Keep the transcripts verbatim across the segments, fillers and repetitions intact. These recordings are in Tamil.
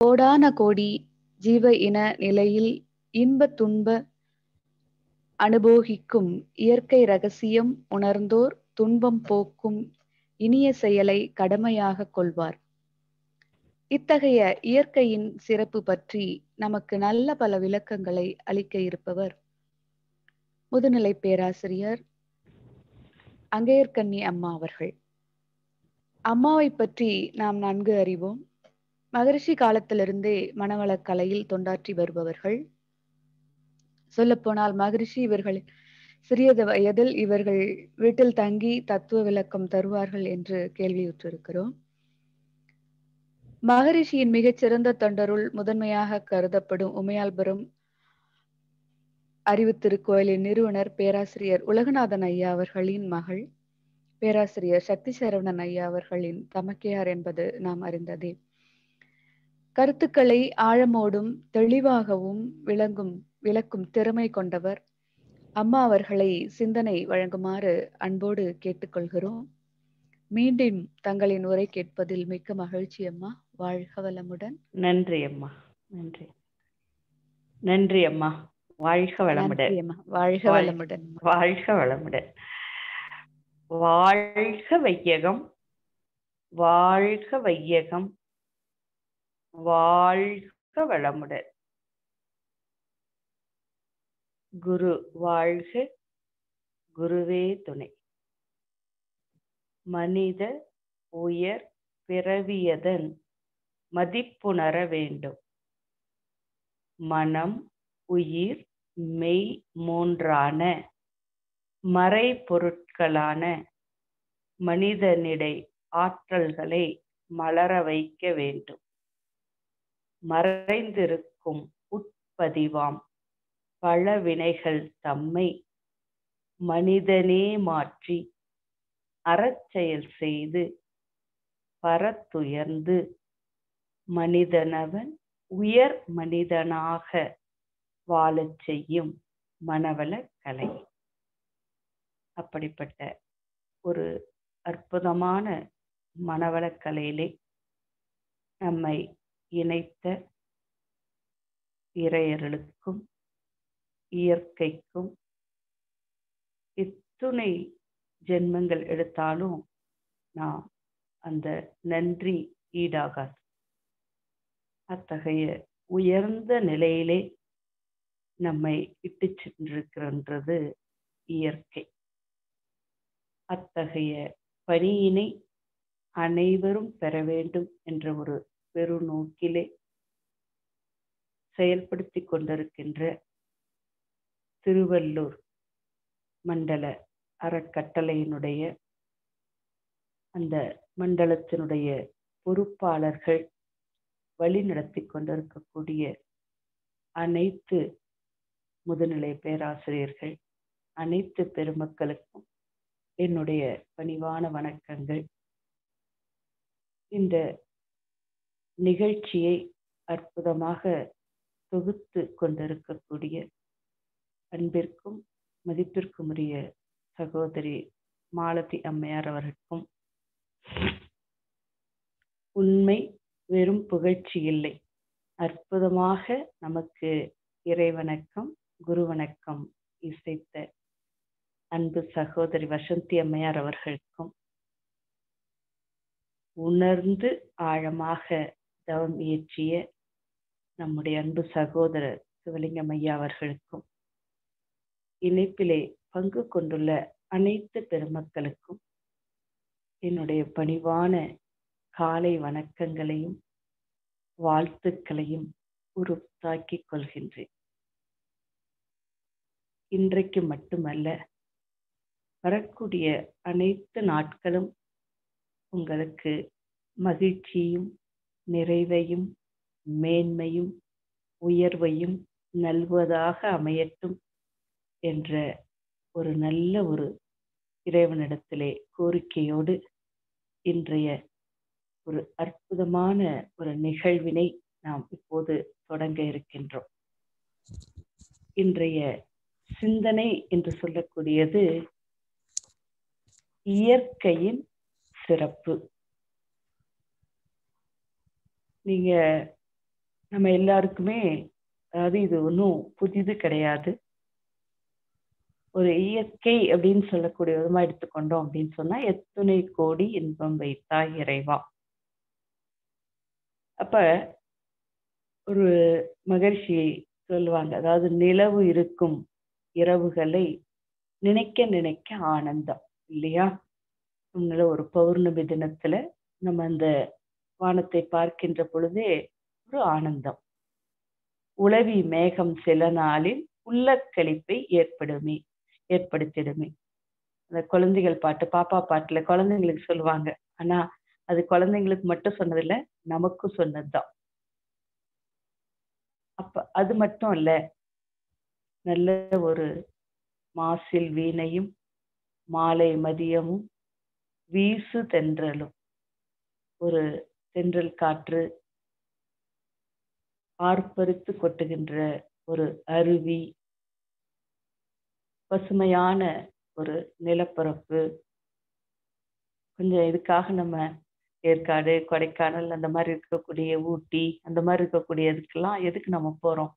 கோடான கோடி ஜீவ இன நிலையில் இன்ப துன்ப அனுபோகிக்கும் இயற்கை ரகசியம் உணர்ந்தோர் துன்பம் போக்கும் இனிய செயலை கடமையாக கொள்வார். இத்தகைய இயற்கையின் சிறப்பு பற்றி நமக்கு நல்ல பல விளக்கங்களை அளிக்க இருப்பவர் முதுநிலை பேராசிரியர் அங்கையர்கண்ணி அம்மா அவர்கள். அம்மாவை பற்றி நாம் நன்கு அறிவோம். மகரிஷி காலத்திலிருந்தே மனவளக் கலையில் தொண்டாற்றி வருபவர்கள். சொல்லப்போனால் மகரிஷி இவர்கள் சிறியது வயதில் இவர்கள் வீட்டில் தங்கி தத்துவ விளக்கம் தருவார்கள் என்று கேள்வியுற்றிருக்கிறோம். மகரிஷியின் மிகச்சிறந்த தொண்டருள் முதன்மையாக கருதப்படும் உமையாள்புரம் அறிவு திருக்கோயிலின் நிறுவனர் பேராசிரியர் உலகநாதன் ஐயா அவர்களின் மகள் பேராசிரியர் சக்தி சரவணன் ஐயா அவர்களின் தமக்கையார் என்பது நாம் அறிந்ததே. கருத்துக்களை ஆழமோடும் தெளிவாகவும் விளங்கும் விளக்கும் திறமை கொண்டவர். அம்மா அவர்களை சிந்தனை வழங்குமாறு அன்போடு கேட்டுக்கொள்கிறோம். மீண்டும் தங்களின் உரை கேட்பதில் மிக்க மகிழ்ச்சி அம்மா. வாழ்க வளமுடன். நன்றி அம்மா. நன்றி நன்றி அம்மா. வாழ்க வளமுடன். வாழ்க வளமுடன். வாழ்க வளமுடன். வாழ்க வையகம், வாழ்க வையகம், வாழ்க வளமுடன். குரு வாழ்க, குருவே துணை. மனித உயர் பிறவியதன் மதிப்புணர வேண்டும். மனம், உயிர், மெய் மூன்றான மறை பொருட்களான மனிதனிடை ஆற்றல்களை மலர வைக்க வேண்டும். மறைந்திருக்கும் உட்பதிவாம் பல வினைகள் தம்மை மனிதனே மாற்றி அறச்செயல் செய்து பரத்துயர்ந்து மனிதனவன் உயர் மனிதனாக வாழச் செய்யும் மனவளக் கலை. அப்படிப்பட்ட ஒரு அற்புதமான மனவளக் கலையிலே நம்மை இணைத்த இறையர்களுக்கும் இயற்கைக்கும் இத்துணை ஜென்மங்கள் எடுத்தாலும் நாம் அந்த நன்றி ஈடாகாது. அத்தகைய உயர்ந்த நிலையிலே நம்மை இட்டு சென்றிருக்கின்றது இயற்கை. அத்தகைய பணியினை அனைவரும் பெற வேண்டும் என்ற ஒரு பெருநோக்கிலே செயல்படுத்தி கொண்டிருக்கின்ற திருவள்ளூர் மண்டல அறக்கட்டளையினுடைய அந்த மண்டலத்தினுடைய பொறுப்பாளர்கள் வழிநடத்தி கொண்டிருக்கக்கூடிய அனைத்து முதுநிலை பேராசிரியர்கள், அனைத்து பெருமக்களுக்கும் என்னுடைய பணிவான வணக்கங்கள். இந்த நிகழ்ச்சியை அற்புதமாக தொகுத்து கொண்டிருக்கக்கூடிய அன்பிற்கும் மதிப்பிற்கும் உரிய சகோதரி மாலதி அம்மையார் அவர்களுக்கும் உண்மை வெறும் புகழ்ச்சி இல்லை, அற்புதமாக நமக்கு இறைவணக்கம் குரு வணக்கம் இசைத்த அன்பு சகோதரி வசந்தி அம்மையார் அவர்களுக்கும், உணர்ந்து ஆழமாக தவம் இயற்றிய நம்முடைய அன்பு சகோதரர் சிவலிங்கம் ஐயா அவர்களுக்கும், இணைப்பிலே பங்கு கொண்டுள்ள அனைத்து பெருமக்களுக்கும் என்னுடைய பணிவான காலை வணக்கங்களையும் வாழ்த்துக்களையும் உறுத்தாக்கிக் கொள்கின்றேன். இன்றைக்கு மட்டுமல்ல, வரக்கூடிய அனைத்து நாட்களும் உங்களுக்கு மகிழ்ச்சியும் நிறைவையும் மேன்மையும் உயர்வையும் நல்வதாக அமையட்டும் என்ற ஒரு நல்ல ஒரு இறைவனிடத்திலே கோரிக்கையோடு இன்றைய ஒரு அற்புதமான ஒரு நிகழ்வினை நாம் இப்போது தொடங்க இருக்கின்றோம். இன்றைய சிந்தனை என்று சொல்லக்கூடியது இயற்கையின் சிறப்பு. நீங்க நம்ம எல்லாருக்குமே, அதாவது இது ஒன்றும் புதிது கிடையாது. ஒரு இயற்கை அப்படின்னு சொல்லக்கூடிய விதமா எடுத்துக்கொண்டோம் அப்படின்னு சொன்னா, எத்துணை கோடி இன்பம் வைத்தாய் இறைவா. அப்ப ஒரு மகிழ்ச்சி சொல்லுவாங்க, அதாவது நிலவு இருக்கும் இரவுகளை நினைக்க நினைக்க ஆனந்தம், இல்லையா? உண்மையில ஒரு பௌர்ணமி தினத்துல நம்ம அந்த வானத்தை பார்க்கின்ற பொழுதே ஒரு ஆனந்தம். உளவி மேகம் சில நாளில் உள்ள கழிப்பை ஏற்படுமே ஏற்படுத்திடுமே. அந்த குழந்தைகள் பாட்டு, பாப்பா பாட்டுல குழந்தைங்களுக்கு சொல்லுவாங்க. ஆனா அது குழந்தைங்களுக்கு மட்டும் சொன்னதில்லை, நமக்கும் சொன்னதுதான். அப்ப அது மட்டும் இல்ல, நல்ல ஒரு மாசில் வீணையும் மாலை மதியமும் வீசு தென்றலும், ஒரு தென்றல் காற்று, ஆர்ப்பரித்து கொட்டுகின்ற ஒரு அருவி, பசுமையான ஒரு நிலப்பரப்பு. கொஞ்சம் இதுக்காக நம்ம ஏற்காடு, கொடைக்கானல், அந்த மாதிரி இருக்கக்கூடிய ஊட்டி, அந்த மாதிரி இருக்கக்கூடிய இதுக்கெல்லாம் எதுக்கு நம்ம போறோம்?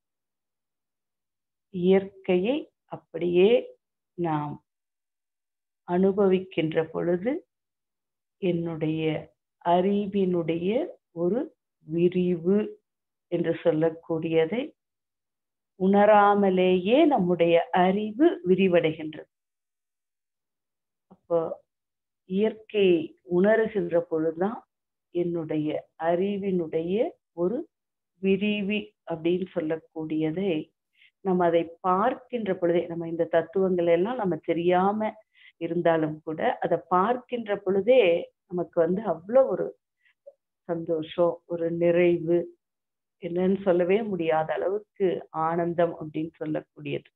இயற்கையை அப்படியே நாம் அனுபவிக்கின்ற பொழுது என்னுடைய அறிவினுடைய ஒரு விரிவு என்று சொல்லக்கூடியதை உணராமலேயே நம்முடைய அறிவு விரிவடைகின்றது. அப்போ இயற்கை உணர்கின்ற பொழுதுதான் என்னுடைய அறிவினுடைய ஒரு விரிவி அப்படின்னு சொல்லக்கூடியதை நம்ம அதை பார்க்கின்ற பொழுதே, நம்ம இந்த தத்துவங்கள் எல்லாம் நம்ம தெரியாம இருந்தாலும் கூட அதை பார்க்கின்ற பொழுதே நமக்கு வந்து அவ்வளவு ஒரு சந்தோஷம், ஒரு நிறைவு, என்னன்னு சொல்லவே முடியாத அளவுக்கு ஆனந்தம் அப்படின்னு சொல்லக்கூடியது.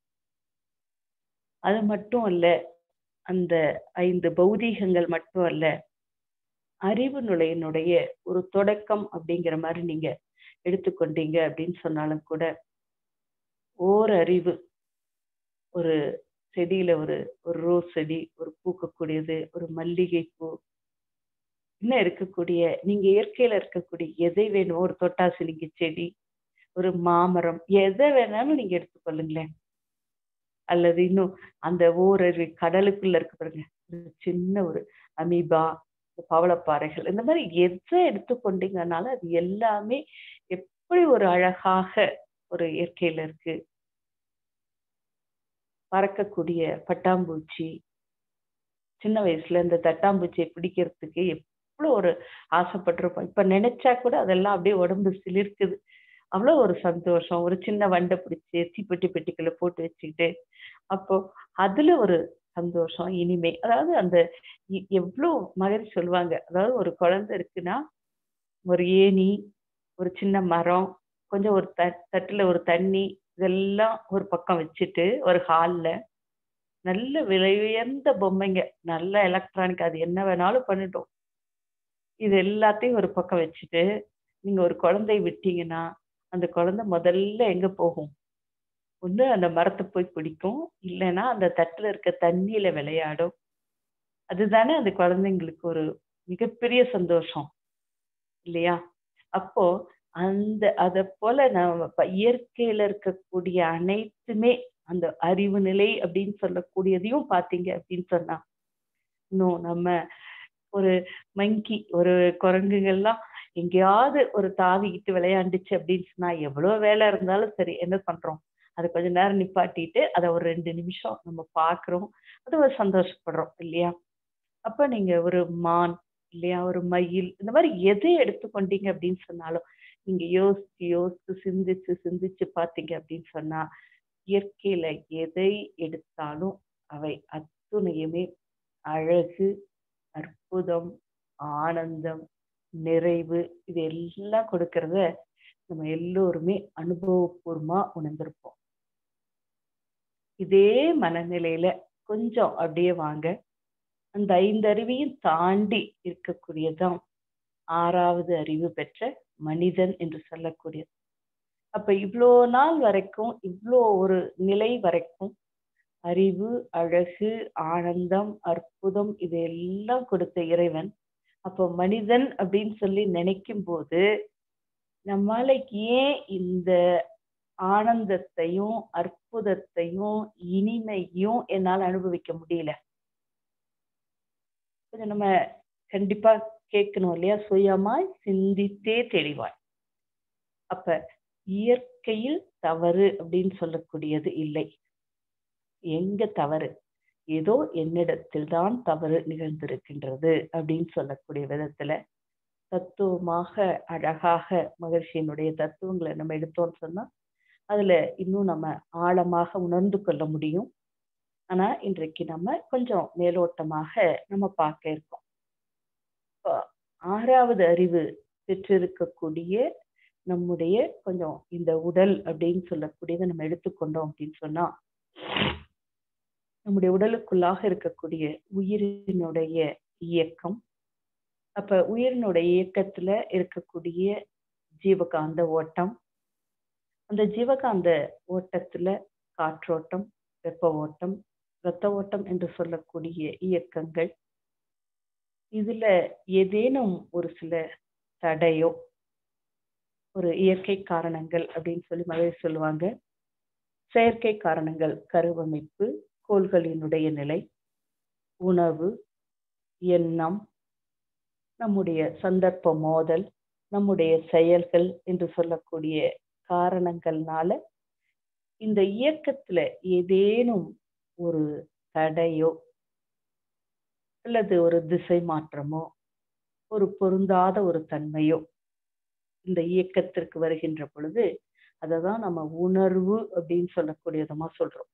அது மட்டும் அல்ல, அந்த ஐந்து பௌதீகங்கள் மட்டும் அல்ல, அறிவு நுழையினுடைய ஒரு தொடக்கம் அப்படிங்கிற மாதிரி நீங்க எடுத்துக்கொண்டீங்க அப்படின்னு சொன்னாலும் கூட, ஓர் அறிவு, ஒரு செடியில ஒரு ஒரு ரோஸ் செடி, ஒரு பூக்கக்கூடியது, ஒரு மல்லிகை பூ, இன்னும் இருக்கக்கூடிய நீங்க இயற்கையில இருக்கக்கூடிய எதை வேணுமோ, ஒரு தொட்டாசிலிங்கி செடி, ஒரு மாமரம், எதை வேணாலும் நீங்க எடுத்துக்கொள்ளுங்களேன். அல்லது இன்னும் அந்த ஓரறிவு கடலுக்குள்ள இருக்கு பாருங்க, ஒரு சின்ன ஒரு அமீபா, பவளப்பாறைகள், இந்த மாதிரி எதை எடுத்துக்கொண்டீங்கன்னால அது எல்லாமே எப்படி ஒரு அழகாக ஒரு இயற்கையில இருக்கு. பறக்கக்கூடிய பட்டாம்பூச்சி, சின்ன வயசுல இந்த தட்டாம்பூச்சியை பிடிக்கிறதுக்கு எவ்வளவு ஒரு ஆசைப்பட்டிருப்போம். இப்ப நினைச்சா கூட அதெல்லாம் அப்படியே உடம்பு சிலிர்க்குது. அவ்வளவு ஒரு சந்தோஷம். ஒரு சின்ன வண்டை பிடிச்சி தீப்பெட்டி பெட்டிக்குள்ள போட்டு வச்சுக்கிட்டு, அப்போ அதுல ஒரு சந்தோஷம், இனிமை. அதாவது அந்த எவ்வளவு மகிழ்ச்சி சொல்லுவாங்க. அதாவது ஒரு குழந்தை இருக்குன்னா, ஒரு ஏணி, ஒரு சின்ன மரம், கொஞ்சம் ஒரு தட் தட்டுல ஒரு தண்ணி, இதெல்லாம் ஒரு பக்கம் வச்சுட்டு ஒரு ஹால்ல நல்ல விலை உயர்ந்த பொம்மைங்க, நல்ல எலக்ட்ரானிக், அது என்ன வேணாலும் பண்ணட்டும். இது எல்லாத்தையும் ஒரு பக்கம் வச்சுட்டு, நீங்க ஒரு குழந்தைய விட்டீங்கன்னா, அந்த குழந்தை முதல்ல எங்க போகும்? ஒண்ணு அந்த மரத்த போய் பிடிக்கும், இல்லைன்னா அந்த தட்டுல இருக்க தண்ணியில விளையாடும். அதுதானே அந்த குழந்தைங்களுக்கு ஒரு மிகப்பெரிய சந்தோஷம், இல்லையா? அப்போ அந்த அத போல நம்ம இயற்கையில இருக்கக்கூடிய அனைத்துமே, அந்த அறிவு நிலை அப்படின்னு சொல்லக்கூடியதையும் பார்த்தீங்க அப்படின்னு சொன்னா, இன்னும் நம்ம ஒரு மங்கி, ஒரு குரங்குகள்லாம் எங்கேயாவது ஒரு தாவிக்கிட்டு விளையாண்டுச்சு அப்படின்னு சொன்னா, எவ்வளவு வேலை இருந்தாலும் சரி, என்ன பண்றோம்? அதை கொஞ்ச நேரம் நிப்பாட்டிட்டு அதை ஒரு ரெண்டு நிமிஷம் நம்ம பார்க்கிறோம், அது ஒரு சந்தோஷப்படுறோம், இல்லையா? அப்ப நீங்க ஒரு மான், இல்லையா, ஒரு மயில், இந்த மாதிரி எதை எடுத்துக்கொண்டீங்க அப்படின்னு சொன்னாலும், நீங்க யோசிச்சு யோசிச்சு சிந்திச்சு சிந்திச்சு பார்த்தீங்க அப்படின்னு சொன்னா, இயற்கையில எதை எடுத்தாலும் அவை அத்துணையுமே அழகு, அற்புதம், ஆனந்தம், நிறைவு, இது எல்லாம் கொடுக்கறத நம்ம எல்லோருமே அனுபவபூர்வமா உணர்ந்திருப்போம். இதே மனநிலையில கொஞ்சம் அப்படியே வாங்க. அந்த ஐந்து அறிவையும் தாண்டி இருக்கக்கூடியதான் ஆறாவது அறிவு பெற்ற மனிதன் என்று சொல்லக்கூடியது. அப்ப இவ்வளோ நாள் வரைக்கும், இவ்வளோ ஒரு நிலை வரைக்கும் அறிவு, அழகு, ஆனந்தம், அற்புதம், இது எல்லாம் கொடுத்த இறைவன், அப்போ மனிதன் அப்படின்னு சொல்லி நினைக்கும் போது நம்மால ஏன் இந்த ஆனந்தத்தையும் அற்புதத்தையும் இனிமையும் என்னால அனுபவிக்க முடியல? கொஞ்சம் நம்ம கண்டிப்பா கேட்கணும் இல்லையா? சுயமாய் சிந்தித்தே தெளிவாய். அப்ப இயற்கையில் தவறு அப்படின்னு சொல்லக்கூடியது இல்லை. எங்க தவறு? ஏதோ என்னிடத்தில் தான் தவறு நிகழ்ந்திருக்கின்றது அப்படின்னு சொல்லக்கூடிய விதத்துல தத்துவமாக அழகாக மகிழ்ச்சியினுடைய தத்துவங்களை நம்ம எடுத்தோம்னு சொன்னா அதுல இன்னும் நம்ம ஆழமாக உணர்ந்து கொள்ள முடியும். ஆனா இன்றைக்கு நம்ம கொஞ்சம் மேலோட்டமாக நம்ம பார்க்க இருக்கோம். ஆறாவது அறிவு பெற்றிருக்கக்கூடிய நம்முடைய கொஞ்சம் இந்த உடல் அப்படின்னு சொல்லக்கூடியதை நம்ம எடுத்துக்கொண்டோம் அப்படின்னு சொன்னா நம்முடைய உடலுக்குள்ளாக இருக்கக்கூடிய உயிரினுடைய இயக்கம். அப்ப உயிரினுடைய இயக்கத்துல இருக்கக்கூடிய ஜீவகாந்த ஓட்டம், அந்த ஜீவகாந்த ஓட்டத்துல காற்றோட்டம், வெப்ப ஓட்டம், இரத்த ஓட்டம் என்று சொல்லக்கூடிய இயக்கங்கள். இதுல ஏதேனும் ஒரு சில தடையோ ஒரு இயற்கை காரணங்கள் அப்படின்னு சொல்லி மகிழ் சொல்லுவாங்க. செயற்கை காரணங்கள் கருவமைப்பு, கோள்களினுடைய நிலை, உணவு, எண்ணம், நம்முடைய சந்தர்ப்ப மோதல், நம்முடைய செயல்கள் என்று சொல்லக்கூடிய காரணங்கள்னால இந்த இயக்கத்துல ஏதேனும் ஒரு தடையோ அல்லது ஒரு திசை மாற்றமோ ஒரு பொருந்தாத ஒரு தன்மையோ இந்த இயக்கத்திற்கு வருகின்ற பொழுது அததான் நம்ம உணர்வு அப்படின்னு சொல்லக்கூடியதமா சொல்றோம்.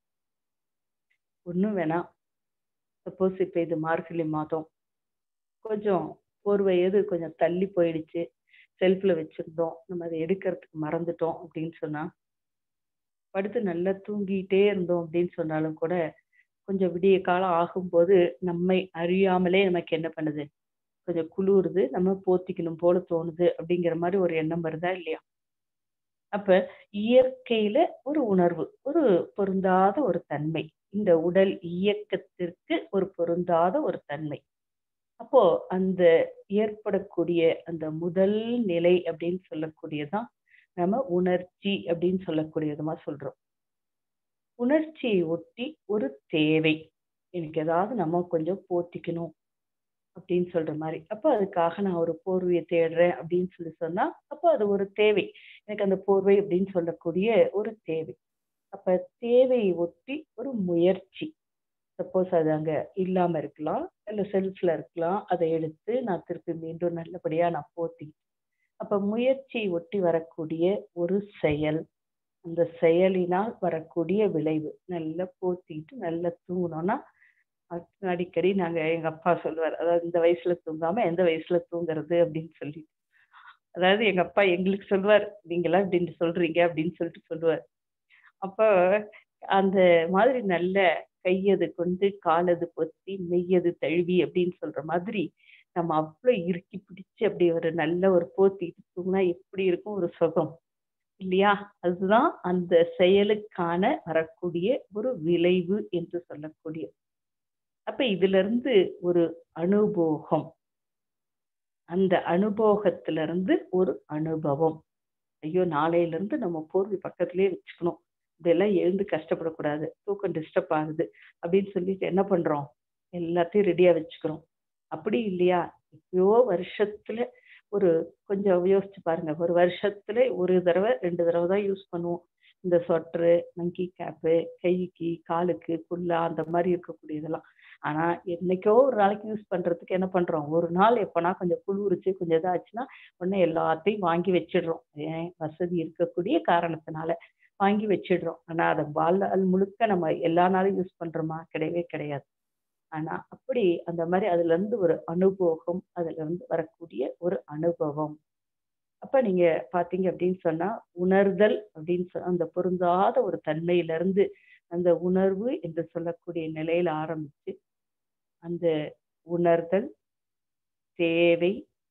ஒண்ணும் வேணாம், சப்போஸ் இப்ப இது மார்கழி மாதம், கொஞ்சம் போர்வை எது கொஞ்சம் தள்ளி போயிடுச்சு, செல்ஃப்ல வச்சிருந்தோம், நம்ம அதை எடுக்கிறதுக்கு மறந்துட்டோம் அப்படின்னு சொன்னா படுத்து நல்லா தூங்கிட்டே இருந்தோம் அப்படின்னு சொன்னாலும் கூட கொஞ்சம் விடிய காலம் ஆகும்போது நம்மை அறியாமலே நமக்கு என்ன பண்ணுது, கொஞ்சம் குளிருது, நம்ம போத்திக்கணும் போல தோணுது அப்படிங்கிற மாதிரி ஒரு எண்ணம் வருதா இல்லையா? அப்ப இயற்கையில ஒரு உணர்வு, ஒரு பொருந்தாத ஒரு தன்மை, இந்த உடல் இயக்கத்திற்கு ஒரு பொருந்தாத ஒரு தன்மை. அப்போ அந்த ஏற்படக்கூடிய அந்த முதல் நிலை அப்படின்னு சொல்லக்கூடியதான் நம்ம உணர்ச்சி அப்படின்னு சொல்லக்கூடியதுமா சொல்றோம். உணர்ச்சியை ஒட்டி ஒரு தேவை, எனக்கு ஏதாவது நம்ம கொஞ்சம் போத்திக்கணும் அப்படின்னு சொல்ற மாதிரி. அப்ப அதுக்காக நான் ஒரு போர்வையை தேடுறேன் அப்படின்னு சொல்லி சொன்னா அப்போ அது ஒரு தேவை, எனக்கு அந்த போர்வை அப்படின்னு சொல்லக்கூடிய ஒரு தேவை. அப்ப தேவையை ஒட்டி ஒரு முயற்சி, சப்போஸ் அது அங்க இல்லாம இருக்கலாம், இல்ல செல்ஃப்ல இருக்கலாம், அதை எடுத்து நான் திருப்பி மீண்டும் நல்லபடியா நான் போத்தி. அப்ப முயற்சியை ஒட்டி வரக்கூடிய ஒரு செயல், அந்த செயலினால் வரக்கூடிய விளைவு, நல்லா போத்திட்டு நல்லா தூங்கணும்னா அடிக்கடி நாங்க எங்க அப்பா சொல்லுவார், அதாவது இந்த வயசுல தூங்காம எந்த வயசுல தூங்குறது அப்படின்னு சொல்லி. அதாவது எங்க அப்பா எங்களுக்கு சொல்லுவார், நீங்களாம் இப்படின்னு சொல்றீங்க அப்படின்னு சொல்லிட்டு சொல்லுவார். அப்ப அந்த மாதிரி நல்ல கையது கொண்டு காலது பொத்தி மெய்யது தழுவி அப்படின்னு சொல்ற மாதிரி நம்ம அவ்வளவு இறுக்கி பிடிச்சு அப்படி ஒரு நல்ல ஒரு போத்திட்டு தூங்கினா எப்படி இருக்கும் ஒரு சுகம் இல்லையா? அதுதான் அந்த செயலுக்கான வரக்கூடிய ஒரு விளைவு என்று சொல்லக்கூடிய. அப்ப இதுல இருந்து ஒரு அனுபோகம், அந்த அனுபோகத்திலிருந்து ஒரு அனுபவம். ஐயோ, நாளையில இருந்து நம்ம போர்வை பக்கத்திலேயே வச்சுக்கணும், இதெல்லாம் எழுந்து கஷ்டப்படக்கூடாது, தூக்கம் டிஸ்டர்ப் ஆகுது அப்படின்னு சொல்லிட்டு என்ன பண்றோம், எல்லாத்தையும் ரெடியா வச்சுக்கிறோம். அப்படி இல்லையா? எப்பயோ வருஷத்துல ஒரு கொஞ்சம் யோசிச்சு பாருங்க, ஒரு வருஷத்துல ஒரு தடவை ரெண்டு தடவை தான் யூஸ் பண்ணுவோம் இந்த ஸ்வெட்டரு, மங்கி கேப்பு, கைக்கு காலுக்கு குல்லா அந்த மாதிரி இருக்கக்கூடியதெல்லாம். ஆனா என்னைக்கோ ஒரு நாளைக்கு யூஸ் பண்றதுக்கு என்ன பண்றோம், ஒரு நாள் எப்பனா கொஞ்சம் குளிர்ச்சி கொஞ்சம் இதாச்சுன்னா உடனே எல்லாத்தையும் வாங்கி வச்சிடுறோம். ஏன், வசதி இருக்கக்கூடிய காரணத்தினால வாங்கி வச்சிடுறோம். ஆனா அதை வாழ்நாள் முழுக்க நம்ம எல்லா நாளும் யூஸ் பண்றோமா? கிடையவே கிடையாது. ஆனா அப்படி அந்த மாதிரி அதுல இருந்து ஒரு அனுபவம், அதுல இருந்து வரக்கூடிய ஒரு அனுபவம். அப்ப நீங்க பாத்தீங்க அப்படின்னு சொன்னா உணர்தல் அப்படின்னு சொன்னா அந்த பொருந்தாத ஒரு தன்மையில இருந்து அந்த உணர்வு என்று சொல்லக்கூடிய நிலையில ஆரம்பிச்சு அந்த உணர்தல், தேவை,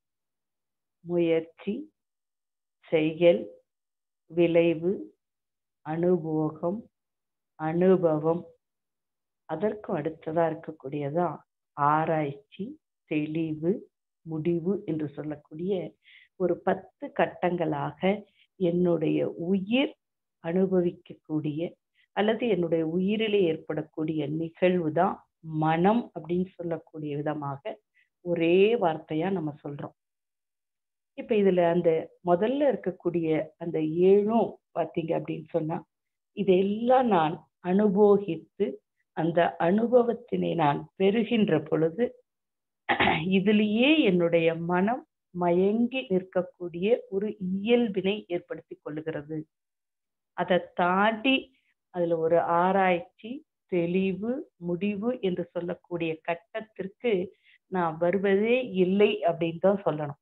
முயற்சி, செயல், விளைவு, அனுபோகம், அனுபவம், அதற்கும் அடுத்ததா இருக்கக்கூடியதான் ஆராய்ச்சி, தெளிவு, முடிவு என்று சொல்லக்கூடிய ஒரு பத்து கட்டங்களாக என்னுடைய உயிர் அனுபவிக்கக்கூடிய அல்லது என்னுடைய உயிரிலே ஏற்படக்கூடிய நிகழ்வு தான் மனம் அப்படின்னு சொல்லக்கூடிய விதமாக ஒரே வார்த்தையா நம்ம சொல்றோம். இப்ப இதுல அந்த முதல்ல இருக்கக்கூடிய அந்த ஏழும் பார்த்தீங்க அப்படின்னு சொன்னா, இதெல்லாம் நான் அனுபவித்து அந்த அனுபவத்தினை நான் பெறுகின்ற பொழுது இதிலேயே என்னுடைய மனம் மயங்கி நிற்கக்கூடிய ஒரு இயல்பினை ஏற்படுத்தி கொள்ளுகிறது. அதை தாண்டி அதுல ஒரு ஆராய்ச்சி, தெளிவு, முடிவு என்று சொல்லக்கூடிய கட்டத்திற்கு நான் வருவதே இல்லை அப்படின்னு தான் சொல்லணும்.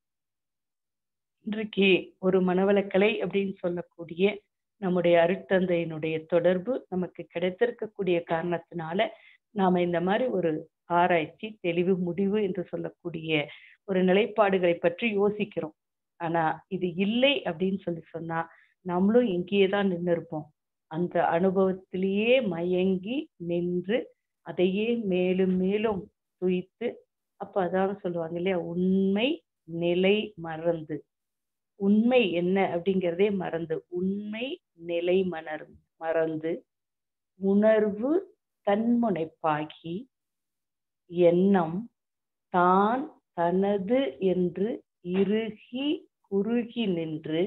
இன்றைக்கு ஒரு மனவளக்கலை அப்படின்னு சொல்லக்கூடிய நம்முடைய அருட்தந்தையினுடைய தொடர்பு நமக்கு கிடைத்திருக்கக்கூடிய காரணத்தினால நாம இந்த மாதிரி ஒரு ஆராய்ச்சி, தெளிவு, முடிவு என்று சொல்லக்கூடிய ஒரு நிலைப்பாடுகளை பற்றி யோசிக்கிறோம். ஆனா இது இல்லை அப்படின்னு சொல்லி சொன்னா நம்மளும் இங்கேயே தான் நின்று இருப்போம். அந்த அனுபவத்திலேயே மயங்கி நின்று அதையே மேலும் மேலும் துய்த்து, அப்ப அதான் சொல்லுவாங்க இல்லையா, உண்மை நிலை மறந்து, உண்மை என்ன அப்படிங்கிறதே மறந்து, உண்மை நிலை மணர் மறந்து உணர்வு தன்முனைப்பாகி எண்ணம் தான் தனது என்று இறுகி குறுகி நின்று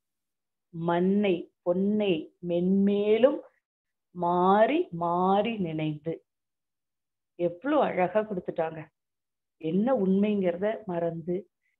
மண்ணை பொன்னை மென்மேலும் மாறி மாறி நினைந்து. எவ்வளவு அழகா கொடுத்துட்டாங்க. என்ன உண்மைங்கிறத மறந்து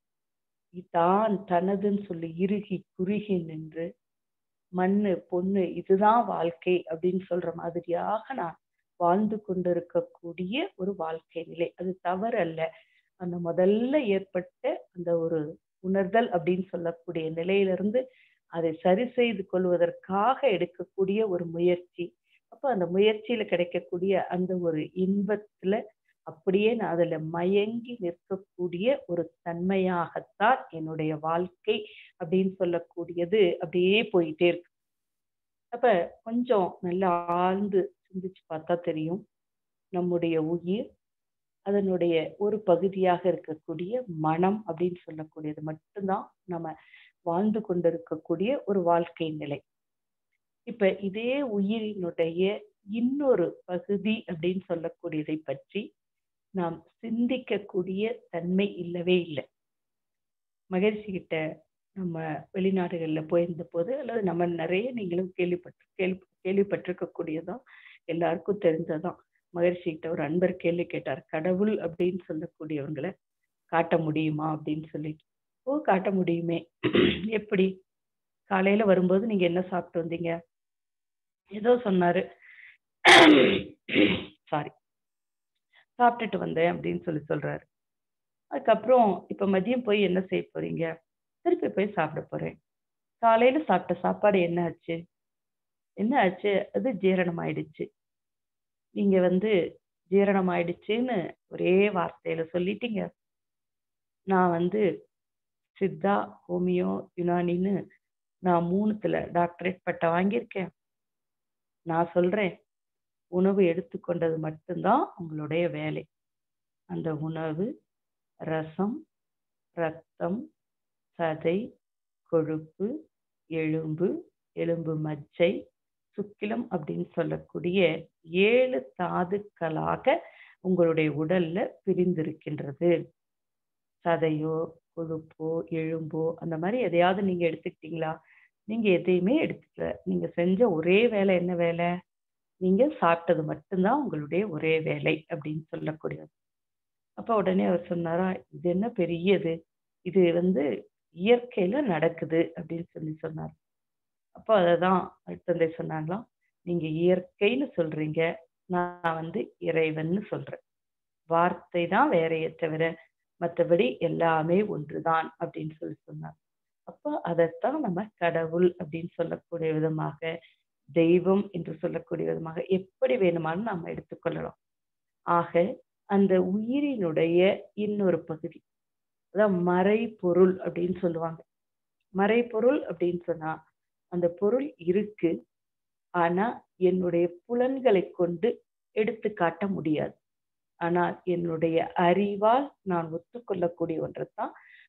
தான் தனதுன்னு சொல்லி இறுகி குறுகி நின்று மண்ணு பொண்ணு இதுதான் வாழ்க்கை அப்படின்னு சொல்ற மாதிரியாக நான் வாழ்ந்து கொண்டிருக்கக்கூடிய ஒரு வாழ்க்கை நிலை. அது தவறு அல்ல. அந்த முதல்ல ஏற்பட்ட அந்த ஒரு உணர்தல் அப்படின்னு சொல்லக்கூடிய நிலையிலிருந்து அதை சரி செய்து கொள்வதற்காக எடுக்கக்கூடிய ஒரு முயற்சி. அப்ப அந்த முயற்சியில கிடைக்கக்கூடிய அந்த ஒரு இன்பத்துல அப்படியே நான் அதுல மயங்கி நிற்கக்கூடிய ஒரு தன்மையாகத்தான் என்னுடைய வாழ்க்கை அப்படின்னு சொல்லக்கூடியது அப்படியே போயிட்டே இருக்கு. அப்ப கொஞ்சம் நல்லா ஆழ்ந்து சிந்திச்சு பார்த்தா தெரியும், நம்முடைய உயிர் அதனுடைய ஒரு பகுதியாக இருக்கக்கூடிய மனம் அப்படின்னு சொல்லக்கூடியது மட்டும்தான் நம்ம வாழ்ந்து கொண்டிருக்கக்கூடிய ஒரு வாழ்க்கை நிலை. இப்ப இதே உயிரினுடைய இன்னொரு பகுதி அப்படின்னு சொல்லக்கூடியதை பற்றி நாம் சிந்திக்கக்கூடிய தன்மை இல்லவே இல்லை. மகிழ்ச்சி கிட்ட நம்ம வெளிநாடுகள்ல போயிருந்த போது அல்லது நம்ம நிறைய நீங்களும் கேள்விப்பட்டு கேள்வி கேள்விப்பட்டிருக்கக்கூடியதான், எல்லாருக்கும் தெரிஞ்சதான். மகிழ்ச்சி கிட்ட ஒரு அன்பர் கேள்வி கேட்டார், கடவுள் அப்படின்னு சொல்லக்கூடியவங்களை காட்ட முடியுமா அப்படின்னு சொல்லிட்டு. ஓ காட்ட முடியுமே. எப்படி? காலையில வரும்போது நீங்க என்ன சாப்பிட்டு வந்தீங்க? ஏதோ சொன்னாரு, சாரி சாப்பிட்டுட்டு வந்தேன் அப்படின்னு சொல்லி சொல்றாரு. அதுக்கப்புறம் இப்ப மதியம் போய் என்ன செய்ய போறீங்க? திருப்பி போய் சாப்பிட போறேன். காலையில சாப்பிட்ட சாப்பாடு என்ன ஆச்சு? என்ன ஆச்சு? அது ஜீரணம் ஆயிடுச்சு. நீங்க வந்து ஜீரணம் ஆயிடுச்சுன்னு ஒரே வார்த்தையில சொல்லிட்டீங்க. நான் வந்து சித்தா, ஹோமியோ, யுனானின்னு நான் மூணுத்துல டாக்டரேட் பட்டம் வாங்கியிருக்கேன். நான் சொல்றேன், உணவு எடுத்துக்கொண்டது மட்டும்தான் உங்களுடைய வேலை. அந்த உணவு ரசம், ரத்தம், சதை, கொழுப்பு, எலும்பு, எலும்பு மஜ்ஜை, சுக்கிலம் அப்படின்னு சொல்லக்கூடிய ஏழு தாதுக்களாக உங்களுடைய உடல்ல பிரிந்திருக்கின்றது. சதையோ கொழுப்போ எலும்போ அந்த மாதிரி எதையாவது நீங்க எடுத்துக்கிட்டீங்களா? நீங்க எதையுமே எடுத்துக்கல. நீங்க செஞ்ச ஒரே வேலை என்ன வேலை? நீங்க சாப்பிட்டது மட்டும்தான் உங்களுடைய ஒரே வேலை அப்படின்னு சொல்லக்கூடியது. அப்ப உடனே அவர் சொன்னாரா, இது என்ன பெரியது, இது வந்து இயற்கையில நடக்குது அப்படின்னு சொல்லி சொன்னார். அப்போ அததான் அடுத்தந்தை சொன்னாங்களாம், நீங்க இயற்கைன்னு சொல்றீங்க, நான் வந்து இறைவன்னு சொல்றேன். வார்த்தை தான் வேறையே தவிர மற்றபடி எல்லாமே ஒன்றுதான் அப்படின்னு சொல்லி சொன்னார். அப்போ அதைத்தான் நம்ம கடவுள் அப்படின்னு சொல்லக்கூடிய விதமாக, தெய்வம் என்று சொல்லக்கூடிய விதமாக எப்படி வேணுமானு நாம எடுத்துக்கொள்ளலாம். ஆக அந்த உயிரினுடைய இன்னொரு பகுதி, அதான் மறைபொருள் அப்படின்னு சொல்லுவாங்க. மறைபொருள் அப்படின்னு சொன்னா அந்த பொருள் இருக்கு, ஆனா என்னுடைய புலன்களை கொண்டு எடுத்து காட்ட முடியாது. ஆனால் என்னுடைய அறிவால் நான் ஒத்துக்கொள்ளக்கூடிய ஒன்றைத்தான்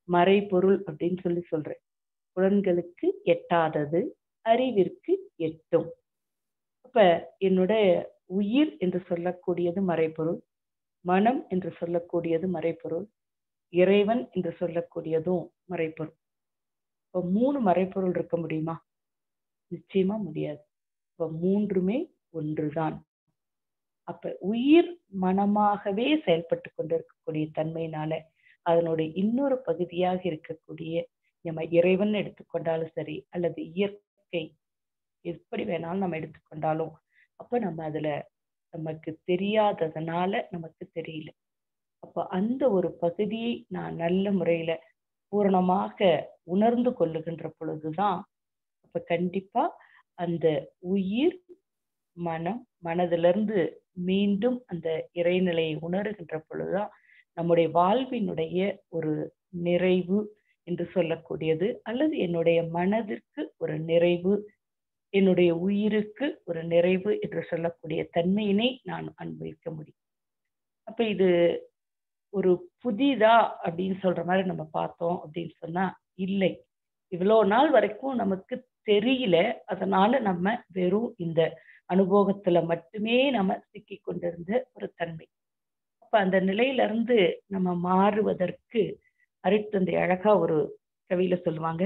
மறைபொருள் அப்படின்னு சொல்லி சொல்றேன். புலன்களுக்கு எட்டாதது, அறிவிற்கு எட்டும். அப்ப என்னுடைய உயிர் என்று சொல்லக்கூடியது மறைபொருள், மனம் என்று சொல்லக்கூடியது மறைபொருள், இறைவன் என்று சொல்லக்கூடியதும் மறைபொருள். இப்ப மூணு மறைபொருள் இருக்க முடியுமா? நிச்சயமா முடியாது. இப்ப மூன்றுமே ஒன்றுதான். அப்ப உயிர் மனமாகவே செயல்பட்டு கொண்டிருக்கக்கூடிய தன்மையினால அதனுடைய இன்னொரு பகுதியாக இருக்கக்கூடிய நம்ம இறைவன் எடுத்துக்கொண்டாலும் சரி, அல்லது இயற்கை எப்படி வேணாலும் நம்ம எடுத்துக்கொண்டாலும், அப்ப நம்ம அதுல நமக்கு தெரியாததுனால நமக்கு தெரியல. அப்ப அந்த ஒரு பகுதியை நான் நல்ல முறையில பூரணமாக உணர்ந்து கொள்ளுகின்ற பொழுதுதான் அப்ப கண்டிப்பா அந்த உயிர் மனம் மனதிலிருந்து மீண்டும் அந்த இறைநிலையை உணர்கின்ற பொழுதுதான் நம்முடைய வாழ்வினுடைய ஒரு நிறைவு என்று சொல்லக்கூடியது, அல்லது என்னுடைய மனதிற்கு ஒரு நிறைவு, என்னுடைய உயிருக்கு ஒரு நிறைவு என்று சொல்லக்கூடிய தன்மையினை நான் அனுபவிக்க முடியும். அப்ப இது ஒரு புதிதா அப்படின்னு சொல்ற மாதிரி நம்ம பார்த்தோம் அப்படின்னு சொன்னா இல்லை. இவ்வளவு நாள் வரைக்கும் நமக்கு தெரியல, அதனால நம்ம வெறும் இந்த அனுபவத்துல மட்டுமே நம்ம சிக்கி கொண்டிருந்த ஒரு தன்மை. அப்ப அந்த நிலையில இருந்து நம்ம மாறுவதற்கு அருட்தந்தை அழகா ஒரு கவியில சொல்லுவாங்க,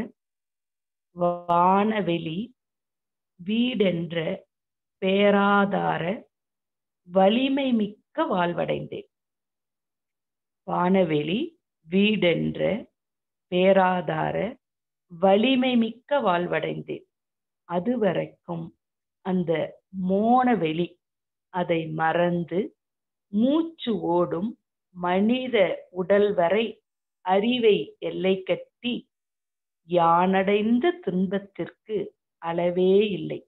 வானவெளி வீடென்ற பேராதார வலிமை மிக்க வாழ்வடைந்தேன். வானவெளி வீடென்ற பேராதார வலிமை மிக்க வாழ்வடைந்தேன். அதுவரைக்கும் அந்த மோனவெளி அதை மறந்து மூச்சு ஓடும் மனித உடல் வரை அறிவை எல்லை கட்டி யானடைந்த துன்பத்திற்கு அளவே இல்லை.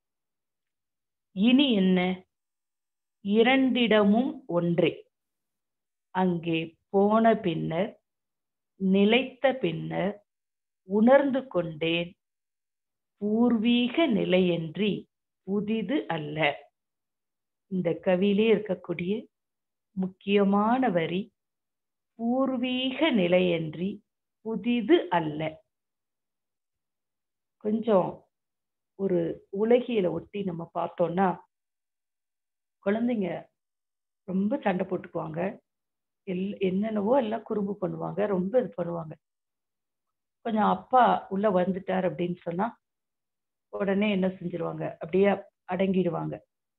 இனி என்ன? இரண்டிடமும் ஒன்றே. அங்கே போன பின்னர் நிலைத்த பின்னர் உணர்ந்து கொண்டேன், பூர்வீக நிலையின்றி புதிது அல்ல. இந்த கவியிலே இருக்கக்கூடிய முக்கியமான வரி, பூர்வீக நிலையின்றி புதிது அல்ல. கொஞ்சம் ஒரு உலகியலை ஒட்டி நம்ம பார்த்தோம்னா, குழந்தைங்க ரொம்ப சண்டை போட்டுக்குவாங்க, எல் என்னென்னவோ எல்லாம் குறும்பு பண்ணுவாங்க, ரொம்ப இது பண்ணுவாங்க. கொஞ்சம் அப்பா உள்ள வந்துட்டார் அப்படின்னு சொன்னா உடனே என்ன செஞ்சிருவாங்க, அப்படியே அடங்கிடுவாங்க.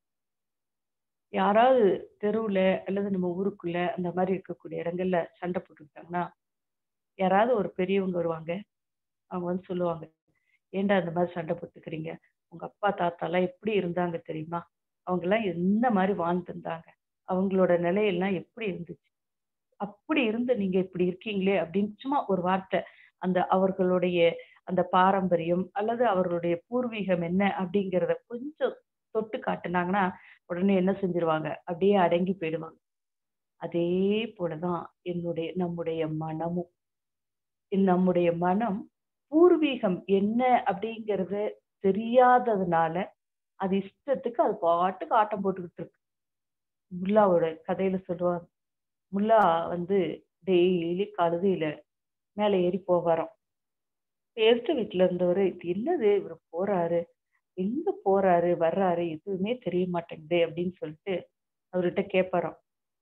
யாராவது தெருவுல அல்லது நம்ம ஊருக்குள்ள அந்த மாதிரி இருக்கக்கூடிய இடங்கள்ல சண்டை போட்டுக்கிட்டாங்கன்னா, யாராவது ஒரு பெரியவங்க வருவாங்க, அவங்க வந்து சொல்லுவாங்க, ஏன்டா இந்த மாதிரி சண்டை போட்டுக்கிறீங்க? உங்க அப்பா தாத்தா எல்லாம் எப்படி இருந்தாங்க தெரியுமா? அவங்க எல்லாம் எந்த மாதிரி வாழ்ந்துருந்தாங்க? அவங்களோட நிலையெல்லாம் எப்படி இருந்துச்சு? அப்படி இருந்து நீங்க இப்படி இருக்கீங்களே அப்படின்னு சும்மா ஒரு வார்த்தை, அந்த அவர்களுடைய அந்த பாரம்பரியம் அல்லது அவர்களுடைய பூர்வீகம் என்ன அப்படிங்கிறத கொஞ்சம் தொட்டு காட்டுனாங்கன்னா உடனே என்ன செஞ்சிருவாங்க, அப்படியே அடங்கி போயிடுவாங்க. அதே போலதான் என்னுடைய நம்முடைய மனமும். நம்முடைய மனம் பூர்வீகம் என்ன அப்படிங்கறது தெரியாததுனால அது இஷ்டத்துக்கு அது பாட்டுக்கு ஆட்டம் போட்டுக்கிட்டு இருக்கு. முல்லாவோட கதையில சொல்லுவாங்க, முல்லா வந்து டெய்லி கழுதையில மேல ஏறி போவாராம். எதிர்த்த வீட்டுல இருந்தவரு, இது என்னது இவரு போறாரு, எங்க போறாரு வர்றாரு எதுவுமே தெரிய மாட்டேங்குது அப்படின்னு சொல்லிட்டு அவர்கிட்ட கேட்பாராம்.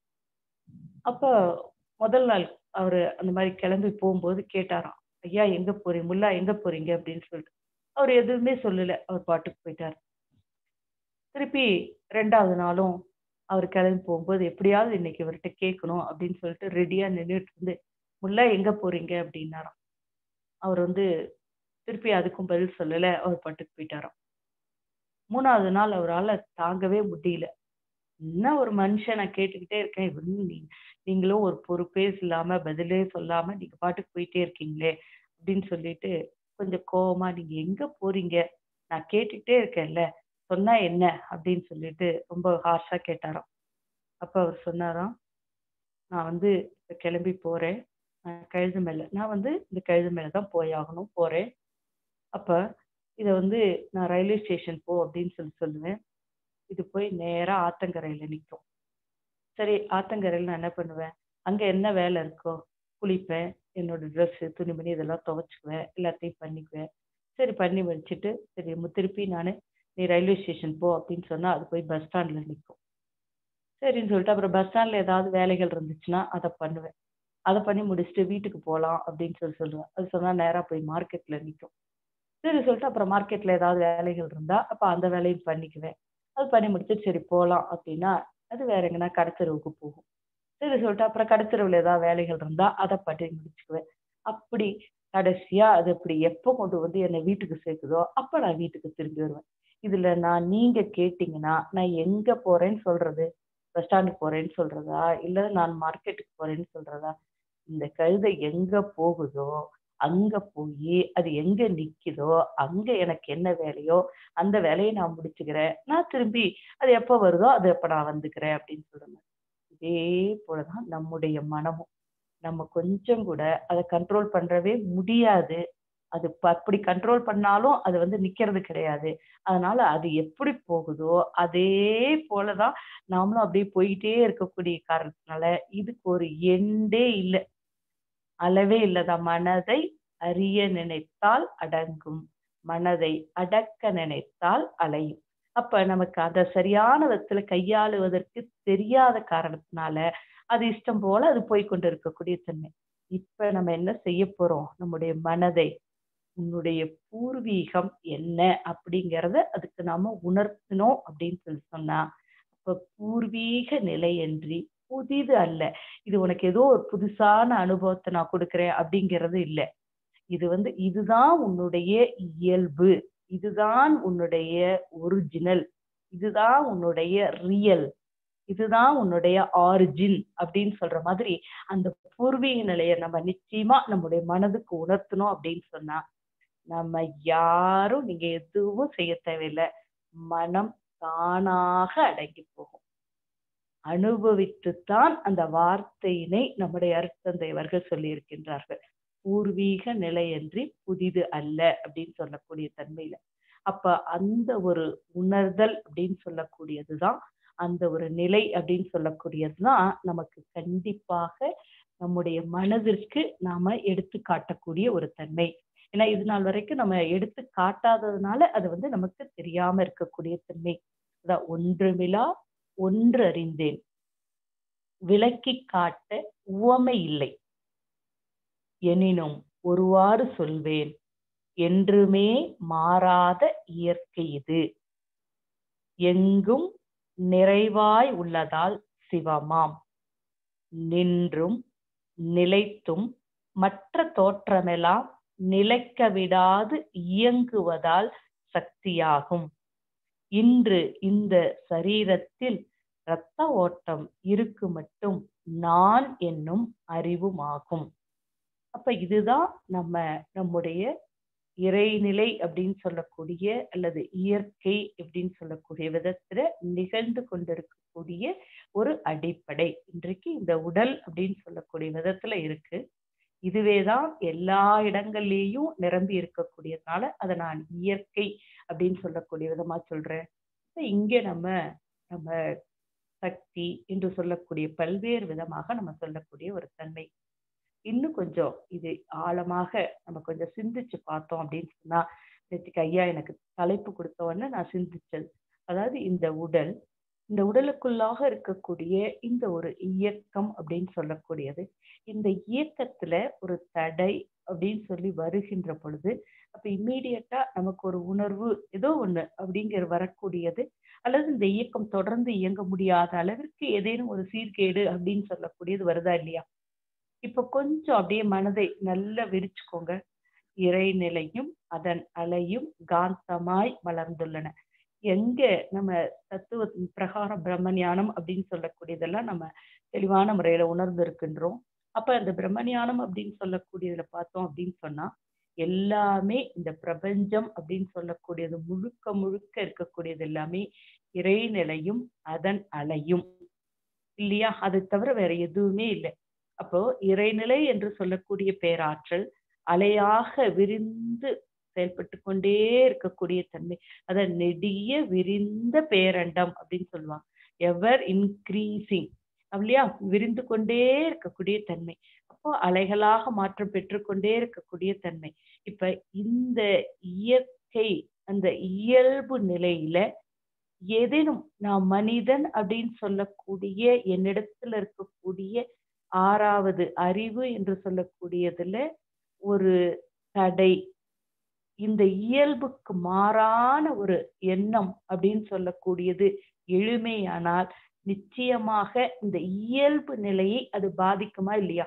அப்ப முதல் நாள் அவரு அந்த மாதிரி கிளம்பி போகும்போது கேட்டாராம், ஐயா எங்க போறீங்க, முல்லா எங்க போறீங்க அப்படின்னு சொல்லிட்டு. அவர் எதுவுமே சொல்லல, அவர் பாட்டுக்கு போயிட்டார். திருப்பி ரெண்டாவது நாளும் அவர் கிளம்பி போகும்போது எப்படியாவது இன்னைக்கு இவர்கிட்ட கேட்கணும் அப்படின்னு சொல்லிட்டு ரெடியா நின்றுட்டு இருந்து, முல்லா எங்க போறீங்க அப்படின்னாராம். அவர் வந்து திருப்பி அதுக்கும் பதில் சொல்லல, அவர் பாட்டுக்கு போயிட்டாராம். மூணாவது நாள் அவரால் தாங்கவே முடியல, என்ன ஒரு மனுஷன் நான் கேட்டுக்கிட்டே இருக்கேன், இவரு நீங்களும் ஒரு பொறுப்பே இல்லாம பதிலே சொல்லாம நீங்க பாட்டுக்கு போயிட்டே இருக்கீங்களே அப்படின்னு சொல்லிட்டு கொஞ்சம் கோவமா, நீங்க எங்க போறீங்க, நான் கேட்டுக்கிட்டே இருக்கேன்ல, சொன்னா என்ன அப்படின்னு சொல்லிட்டு ரொம்ப ஹார்ஷா கேட்டாராம். அப்ப அவர் சொன்னாராம், நான் வந்து இப்ப கிளம்பி போறேன், கழுது மேல நான் வந்து இந்த கழுது மேலதான் போயாகணும் போறேன். அப்ப இத வந்து நான் ரயில்வே ஸ்டேஷன் போ அப்படின்னு சொல்லி சொல்லுவேன். இது போய் நேரா ஆத்தங்கரையில நிற்கும். சரி, ஆத்தங்கரையில் நான் என்ன பண்ணுவேன், அங்க என்ன வேலை இருக்கோ, குளிப்பேன், என்னோட ட்ரெஸ்ஸு துணிமணி இதெல்லாம் துவைச்சுக்குவேன், எல்லாத்தையும் பண்ணிக்குவேன். சரி பண்ணி வச்சுட்டு சரி திருப்பி நான் நீ ரயில்வே ஸ்டேஷன் போ அப்படின்னு சொன்னா அது போய் பஸ் ஸ்டாண்ட்ல நிற்கும். சரின்னு சொல்லிட்டு அப்புறம் பஸ் ஸ்டாண்ட்ல ஏதாவது வேலைகள் இருந்துச்சுன்னா அதை பண்ணுவேன். அதை பண்ணி முடிச்சுட்டு வீட்டுக்கு போகலாம் அப்படின்னு சொல்லி சொல்லுவேன். அது சொன்னா நேரா போய் மார்க்கெட்ல நிற்கும். சரி சொல்லிட்டு அப்புறம் மார்க்கெட்ல ஏதாவது வேலைகள் இருந்தா அப்ப அந்த வேலையும் பண்ணிக்குவேன். அது பண்ணி முடிச்சுட்டு சரி போகலாம் அப்படின்னா அது வேற எங்கன்னா கடைத்தெருவுக்கு போகும். சரி சொல்லிட்டு அப்புறம் கடைத்தெருவுல ஏதாவது வேலைகள் இருந்தா அதை பண்ணி முடிச்சுக்குவேன். அப்படி கடைசியா அது அப்படி எப்போ கொண்டு வந்து என்னை வீட்டுக்கு சேர்க்குதோ அப்ப நான் வீட்டுக்கு திரும்பி வருவேன். இதுல நான் நீங்க கேட்டீங்கன்னா நான் எங்க போறேன்னு சொல்றது? பஸ் ஸ்டாண்டுக்கு போறேன்னு சொல்றதா? இல்ல நான் மார்க்கெட்டுக்கு போறேன்னு சொல்றதா? இந்த கழுதை எங்க போகுதோ அங்க போய் அது எங்க நிக்குதோ அங்க எனக்கு என்ன வேலையோ அந்த வேலையை நான் முடிச்சுக்கிறேன். நான் திரும்பி அது எப்ப வருதோ அது எப்ப நான் வந்துக்கிறேன் அப்படின்னு சொல்லுங்க. இதே போலதான் நம்முடைய மனமும். நம்ம கொஞ்சம் கூட அதை கண்ட்ரோல் பண்றவே முடியாது. அது ப அப்படி கண்ட்ரோல் பண்ணாலும் அது வந்து நிக்கிறது கிடையாது. அதனால அது எப்படி போகுதோ அதே போலதான் நாமளும் அப்படியே போயிட்டே இருக்கக்கூடிய காரணத்தினால இதுக்கு ஒரு எண்டே இல்ல. அளவே இல்லதான். மனதை அறிய நினைத்தால் அடங்கும். மனதை அடக்க நினைத்தால் அலையும். அப்ப நமக்கு அத சரியான விதத்துல கையாளுவதற்கு தெரியாத காரணத்தினால அது இஷ்டம் போல அது போய்க்கொண்டு இருக்கக்கூடிய தன்மை. இப்ப நம்ம என்ன செய்ய போறோம்? நம்முடைய மனதை உன்னுடைய பூர்வீகம் என்ன அப்படிங்கிறத அதுக்கு நாம உணர்த்தணும் அப்படின்னு சொல்லி சொன்னா அப்ப பூர்வீக நிலையன்றி புதிது அல்ல. இது உனக்கு ஏதோ ஒரு புதுசான அனுபவத்தை நான் கொடுக்கிறேன் அப்படிங்கிறது இல்ல. இது வந்து இதுதான் உன்னுடைய இயல்பு, இதுதான் உன்னுடைய ஒரிஜினல், இதுதான் உன்னுடைய ரியல், இதுதான் உன்னுடைய ஆரிஜின் அப்படின்னு சொல்ற மாதிரி அந்த பூர்வீக நிலையை நம்ம நிச்சயமா நம்முடைய மனதுக்கு உணர்த்தணும் அப்படின்னு சொன்னா நம்ம யாரும் நீங்க எதுவும் செய்ய தேவையில்லை. மனம் தானாக அடங்கி போகும். அனுபவித்துத்தான் அந்த வார்த்தையினை நம்முடைய அருட்தந்தை அவர்கள் சொல்லி இருக்கின்றார்கள். பூர்வீக நிலையன்றி புதிது அல்ல அப்படின்னு சொல்லக்கூடிய தன்மையில. அப்ப அந்த ஒரு உணர்தல் அப்படின்னு சொல்லக்கூடியதுதான் அந்த ஒரு நிலை அப்படின்னு சொல்லக்கூடியதுதான் நமக்கு கண்டிப்பாக நம்முடைய மனதிற்கு நாம எடுத்து காட்டக்கூடிய ஒரு தன்மை. ஏன்னா இது நாள் வரைக்கும் நம்ம எடுத்து காட்டாததுனால அது வந்து நமக்கு தெரியாம இருக்கக்கூடிய தன்மை. அதான் ஒன்றுமிலா ஒன்று அறிந்தேன் விளக்கி காட்ட உவமை இல்லை எனினும் ஒருவாறு சொல்வேன் என்றுமே மாறாத இயற்கை இது எங்கும் நிறைவாய் உள்ளதால் சிவமாம் நின்றும் நிலைத்தும் மற்ற தோற்றமெல்லாம் நிலைக்க விடாது இயங்குவதால் சக்தியாகும். இன்று இந்த சரீரத்தில் இரத்த ஓட்டம் இருக்கு மட்டும் நான் என்னும் அறிவுமாகும். அப்ப இதுதான் நம்ம நம்முடைய இறைநிலை அப்படின்னு சொல்லக்கூடிய அல்லது இயற்கை அப்படின்னு சொல்லக்கூடிய விதத்துல நிகழ்ந்து கொண்டிருக்கக்கூடிய ஒரு அடிப்படை இன்றைக்கு இந்த உடல் அப்படின்னு சொல்லக்கூடிய விதத்துல இருக்கு. இதுவேதான் எல்லா இடங்கள்லேயும் நிரம்பி இருக்கக்கூடியதுனால அதை நான் இயற்கை அப்படின்னு சொல்லக்கூடிய விதமா சொல்றேன். இங்க நம்ம நம்ம சக்தி என்று சொல்லக்கூடிய பல்வேறு விதமாக நம்ம சொல்லக்கூடிய ஒரு தன்மை. இன்னும் கொஞ்சம் இது ஆழமாக நம்ம கொஞ்சம் சிந்திச்சு பார்த்தோம் அப்படின்னு சொன்னா நேற்றுக்கு ஐயா எனக்கு தலைப்பு கொடுத்த உடனே நான் சிந்திச்சது, அதாவது இந்த உடல் இந்த உடலுக்குள்ளாக இருக்கக்கூடிய இந்த ஒரு இயக்கம் அப்படின்னு சொல்லக்கூடியது, இந்த இயக்கத்துல ஒரு தடை அப்படின்னு சொல்லி வருகின்ற பொழுது அப்ப இம்மீடியட்டா நமக்கு ஒரு உணர்வு ஏதோ ஒண்ணு அப்படிங்கிற வரக்கூடியது, அல்லது இந்த இயக்கம் தொடர்ந்து இயங்க முடியாத அளவிற்கு ஏதேனும் ஒரு சீர்கேடு அப்படின்னு சொல்லக்கூடியது வருதா இல்லையா? இப்ப கொஞ்சம் அப்படியே மனதை நல்லா விரிச்சுக்கோங்க. இறைநிலையும் அதன் அலையும் காந்தமாய் மலர்ந்துள்ளன. எங்க நம்ம தத்துவ பிரகாரம் பிரம்ம ஞானம் அப்படின்னு சொல்லக்கூடியதெல்லாம் நம்ம தெளிவான முறையில உணர்ந்து இருக்கின்றோம். அப்ப அந்த பிரம்ம ஞானம் அப்படின்னு சொல்லக்கூடியதுல பார்த்தோம் அப்படின்னு சொன்னா எல்லாமே இந்த பிரபஞ்சம் அப்படின்னு சொல்லக்கூடியது முழுக்க முழுக்க இருக்கக்கூடியது எல்லாமே இறைநிலையும் அதன் அலையும் இல்லையா? அதை தவிர வேற எதுவுமே இல்லை. அப்போ இறைநிலை என்று சொல்லக்கூடிய பேராற்றல் அலையாக விரிந்து செயல்பட்டு கொண்டே இருக்கக்கூடிய தன்மை, அத நெடிய விரிந்த பேரண்டம் அப்படின்னு சொல்லுவாங்க. எவர் இன்க்ரீசிங் இல்லையா? விரிந்து கொண்டே இருக்கக்கூடிய தன்மை. அப்ப அப்போ அலைகளாக மாற்றம் பெற்றுக்கொண்டே இருக்கக்கூடிய தன்மை. இப்ப இந்த இயற்கை அந்த இயல்பு நிலையில ஏதேனும் நான் மனிதன் அப்படின்னு சொல்லக்கூடிய என்னிடத்துல இருக்கக்கூடிய ஆறாவது அறிவு என்று சொல்லக்கூடியதுல ஒரு தடை, இந்த இயல்புக்கு மாறான ஒரு எண்ணம் அப்படின்னு சொல்லக்கூடியது எழுமையானால் நிச்சயமாக இந்த இயல்பு நிலையை அது பாதிக்குமா இல்லையா?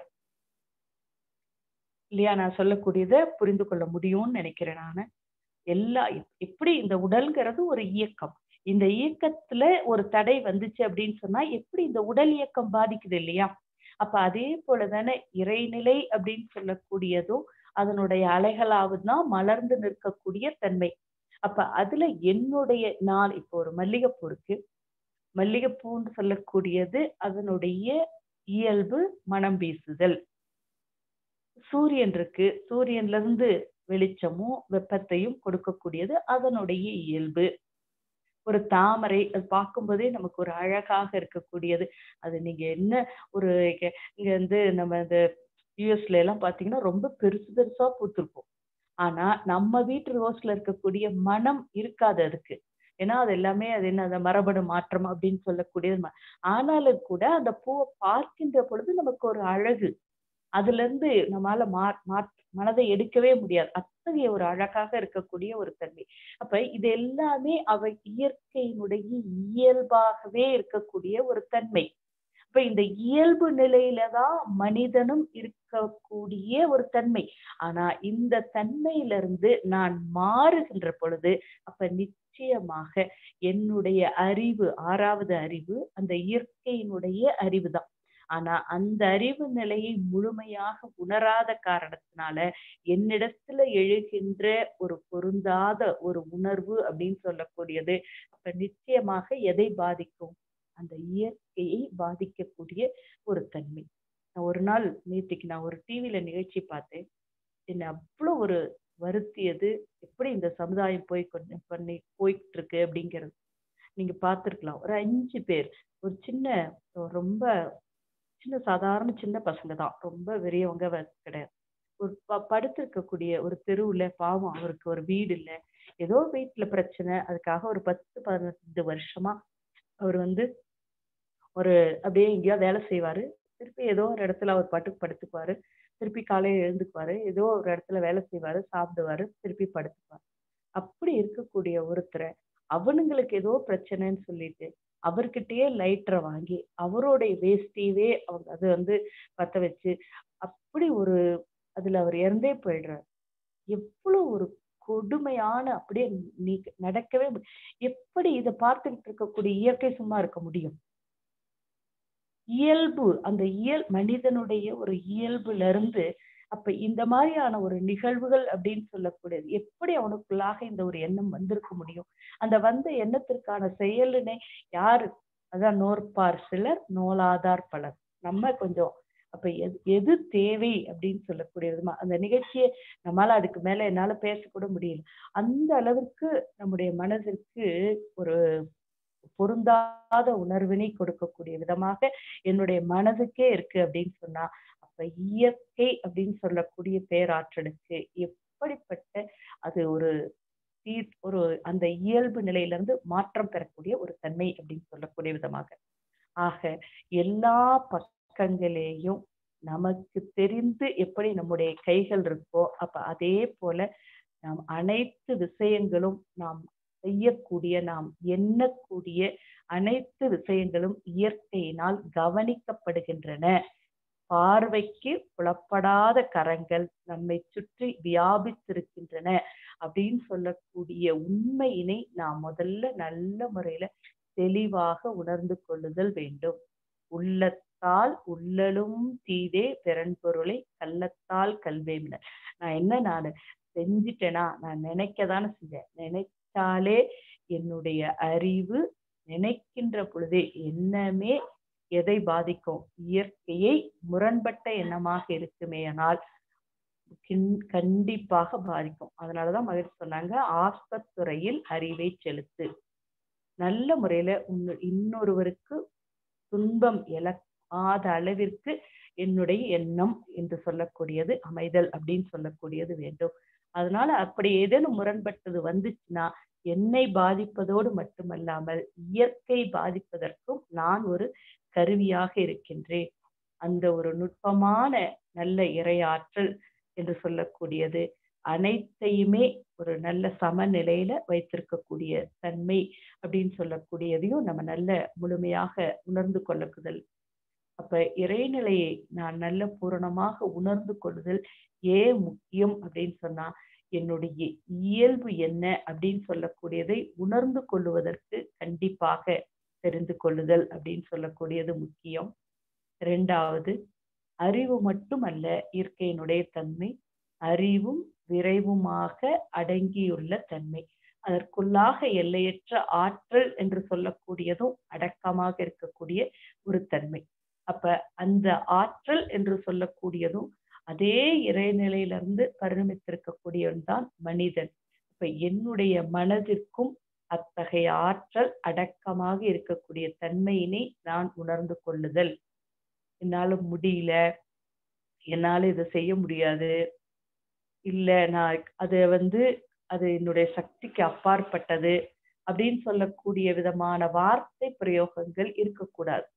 இல்லையா? நான் சொல்லக்கூடியதை புரிந்து கொள்ள முடியும்னு நினைக்கிறேன் நானு. எல்லா எப்படி இந்த உடல்ங்கிறது ஒரு இயக்கம். இந்த இயக்கத்துல ஒரு தடை வந்துச்சு அப்படின்னு சொன்னா எப்படி இந்த உடல் இயக்கம் பாதிக்குது இல்லையா? அப்ப அதே போலதானே இறைநிலை அப்படின்னு சொல்லக்கூடியதும் அதனுடைய அலைகளாவதுதான் மலர்ந்து நிற்கக்கூடிய தன்மை. அப்ப அதுல என்னுடைய நான் இப்போ ஒரு மல்லிகைப்பூ இருக்கு. மல்லிகைப்பூன்னு சொல்லக்கூடியது அதனுடைய இயல்பு மனம் வீசுதல். சூரியன் இருக்கு. சூரியன்ல இருந்து வெளிச்சமும் வெப்பத்தையும் கொடுக்கக்கூடியது அதனுடைய இயல்பு. ஒரு தாமரை அது பார்க்கும்போதே நமக்கு ஒரு அழகாக இருக்கக்கூடியது. அது நீங்க என்ன ஒரு இங்க வந்து நம்ம இந்த யுஎஸ்ல எல்லாம் பாத்தீங்கன்னா ரொம்ப பெருசு பெருசா பூத்திருக்கும். ஆனா நம்ம வீட்டு ரோஸ்ல இருக்கக்கூடிய மனம் இருக்காது அதுக்கு. ஏன்னா அது எல்லாமே அது என்ன அந்த மரபணு மாற்றம் அப்படின்னு சொல்லக்கூடியது. ஆனாலும் கூட அந்த பூவை பார்க்கின்ற பொழுது நமக்கு ஒரு அழகு. அதுல இருந்து நம்மால மா மாற் மனதை எடுக்கவே முடியாது. அத்தகைய ஒரு அழகாக இருக்கக்கூடிய ஒரு தன்மை. அப்ப இது எல்லாமே அவை இயற்கையினுடைய இயல்பாகவே இருக்கக்கூடிய ஒரு தன்மை. அப்ப இந்த இயல்பு நிலையில தான் மனிதனும் இருக்கக்கூடிய ஒரு தன்மை. ஆனா இந்த தன்மையிலிருந்து நான் மாறுகின்ற பொழுது அப்ப நிச்சயமாக என்னுடைய அறிவு ஆறாவது அறிவு அந்த இயற்கையினுடைய அறிவுதான். ஆனா அந்த அறிவு நிலையை முழுமையாக உணராத காரணத்தினால என்னிடத்துல எழுகின்ற ஒரு பொருந்தாத ஒரு உணர்வு அப்படின்னு சொல்லக்கூடியது அப்ப நிச்சயமாக எதை பாதிக்கும்? அந்த இயற்கையை பாதிக்கக்கூடிய ஒரு தன்மை. நான் ஒரு நாள் நேத்திக்கு நான் ஒரு டிவில நிகழ்ச்சி பார்த்தேன். என்ன அவ்வளவு ஒரு வருத்தியது. எப்படி இந்த சமுதாயம் போய் கொண்டு பண்ணி போயிட்டு இருக்கு அப்படிங்கிறது நீங்க பார்த்திருக்கலாம். ஒரு அஞ்சு பேர் ஒரு சின்ன ரொம்ப சின்ன சாதாரண சின்ன பசங்க தான். ரொம்ப பெரியவங்க கிடையாது. ஒரு ப படுத்திருக்கக்கூடிய ஒரு தெருவுல பாவம் அவருக்கு ஒரு வீடு இல்ல. ஏதோ வீட்டுல பிரச்சனை. அதுக்காக ஒரு பத்து பதினைந்து வருஷமா அவர் வந்து ஒரு அப்படியே எங்கேயோ வேலை செய்வாரு. திருப்பி ஏதோ ஒரு இடத்துல அவர் பாட்டுக்கு படுத்துக்குவாரு. திருப்பி காலையில எழுந்துக்குவாரு. ஏதோ ஒரு இடத்துல வேலை செய்வாரு, சாப்பிடுவாரு, திருப்பி படுத்துக்குவாரு. அப்படி இருக்கக்கூடிய ஒருத்தரை அவனுங்களுக்கு ஏதோ பிரச்சனைன்னு சொல்லிட்டு அவர்கிட்டயே லைட்டரை வாங்கி அவருடைய வேஷ்டியவே அவங்க அது வந்து பத்த வச்சு அப்படி ஒரு அதுல அவர் இறந்தே போயிடுறாரு. எவ்வளவு ஒரு கொடுமையான அப்படியே நீ நடக்கவே மு- எப்படி இதை பார்த்துக்கிட்டு இருக்கக்கூடிய இயற்கை சும்மா இருக்க முடியும்? இயல்பு அந்த இயல் மனிதனுடைய ஒரு இயல்புல இருந்து அப்ப இந்த மாதிரியான ஒரு நிகழ்வுகள் அப்படின்னு சொல்லக்கூடியது எப்படி அவனுக்குள்ளாக இந்த ஒரு எண்ணம் வந்திருக்க முடியும்? அந்த வந்த எண்ணத்திற்கான செயலினை யாரு? அதான் நோற்பார் சிலர் நோலாதார் பலர். நம்ம கொஞ்சம் அப்ப எது எது தேவை அப்படின்னு சொல்லக்கூடியதுமா அந்த நிகழ்ச்சியை நம்மளால அதுக்கு மேல என்னால பேசக்கூட முடியல. அந்த அளவிற்கு நம்முடைய மனதிற்கு ஒரு பொருந்தாத உணர்வினை கொடுக்கக்கூடிய விதமாக என்னுடைய மனதுக்கே இருக்கு அப்படின்னு சொன்னா அப்ப இயற்கை அப்படின்னு சொல்லக்கூடிய பேராற்றலுக்கு எப்படிப்பட்ட அது ஒரு தீ- ஒரு அந்த இயல்பு நிலையில இருந்து மாற்றம் பெறக்கூடிய ஒரு தன்மை அப்படின்னு சொல்லக்கூடிய விதமாக ஆக எல்லா பக்கங்களேயும் நமக்கு தெரிந்து எப்படி நம்முடைய கைகள் இருக்கோ அப்ப அதே போல நாம் அனைத்து விஷயங்களும் நாம் செய்யக்கூடிய நாம் எண்ணக்கூடிய அனைத்து விஷயங்களும் இயற்கையினால் கவனிக்கப்படுகின்றன. பார்வைக்கு புலப்படாத கரங்கள் நம்மை சுற்றி வியாபித்திருக்கின்றன அப்படின்னு சொல்லக்கூடிய உண்மையினை நாம் முதல்ல நல்ல முறையில தெளிவாக உணர்ந்து கொள்ளுதல் வேண்டும். உள்ளத்தால் உள்ளலும் தீதே பிறன்பொருளை கள்ளத்தால் கல்வேமினர். நான் என்ன நான் செஞ்சிட்டேனா? நான் நினைக்கதானே செஞ்சேன். நினைச்சாலே என்னுடைய அறிவு நினைக்கின்ற பொழுதே எண்ணமே எதை பாதிக்கும்? இயற்கையை முரண்பட்ட எண்ணமாக இருக்குமேயானால் கண்டிப்பாக பாதிக்கும். அதனாலதான் மகிழ்ச்சி சொன்னாங்க, ஆஸ்பத்துறையில் அறிவை செலுத்து. நல்ல முறையில இன்னொருவருக்கு துன்பம் இழக்காத அளவிற்கு என்னுடைய எண்ணம் என்று சொல்லக்கூடியது அமைதல் அப்படின்னு சொல்லக்கூடியது வேண்டும். அதனால அப்படி ஏதேனும் முரண்பட்டது வந்துச்சுன்னா என்னை பாதிப்பதோடு மட்டுமல்லாமல் இயற்கை பாதிப்பதற்கும் நான் ஒரு கருவியாக இருக்கின்றேன். அந்த ஒரு நுட்பமான நல்ல இறையாற்றல் என்று சொல்லக்கூடியது அனைத்தையுமே ஒரு நல்ல சமநிலையில வைத்திருக்கக்கூடிய தன்மை அப்படின்னு சொல்லக்கூடியதையும் நம்ம நல்ல முழுமையாக உணர்ந்து கொள்ளுதல். அப்ப இறைநிலையை நான் நல்ல பூரணமாக உணர்ந்து கொள்ளுதல் ஏன் முக்கியம் அப்படின்னு சொன்னா என்னுடைய இயல்பு என்ன அப்படின்னு சொல்லக்கூடியதை உணர்ந்து கொள்ளுவதற்கு கண்டிப்பாக தெரிந்து கொள்ளுதல் அப்படின்னு சொல்லக்கூடியது முக்கியம். இரண்டாவது, அறிவு மட்டுமல்ல இயற்கையினுடைய தன்மை, அறிவும் விரைவுமாக அடங்கியுள்ள தன்மை. அதற்குள்ளாக எல்லையற்ற ஆற்றல் என்று சொல்லக்கூடியதும் அடக்கமாக இருக்கக்கூடிய ஒரு தன்மை. அப்ப அந்த ஆற்றல் என்று சொல்லக்கூடியதும் அதே இறைநிலையிலிருந்து பரிணமித்திருக்கக்கூடியவன் தான் மனிதன். இப்ப என்னுடைய மனதிற்கும் அத்தகைய ஆற்றல் அடக்கமாக இருக்கக்கூடிய தன்மையினை நான் உணர்ந்து கொள்ளுதல். என்னால முடியல, என்னால இதை செய்ய முடியாது, இல்ல நான் அது வந்து அது என்னுடைய சக்திக்கு அப்பாற்பட்டது அப்படின்னு சொல்லக்கூடிய விதமான வார்த்தை பிரயோகங்கள் இருக்கக்கூடாது.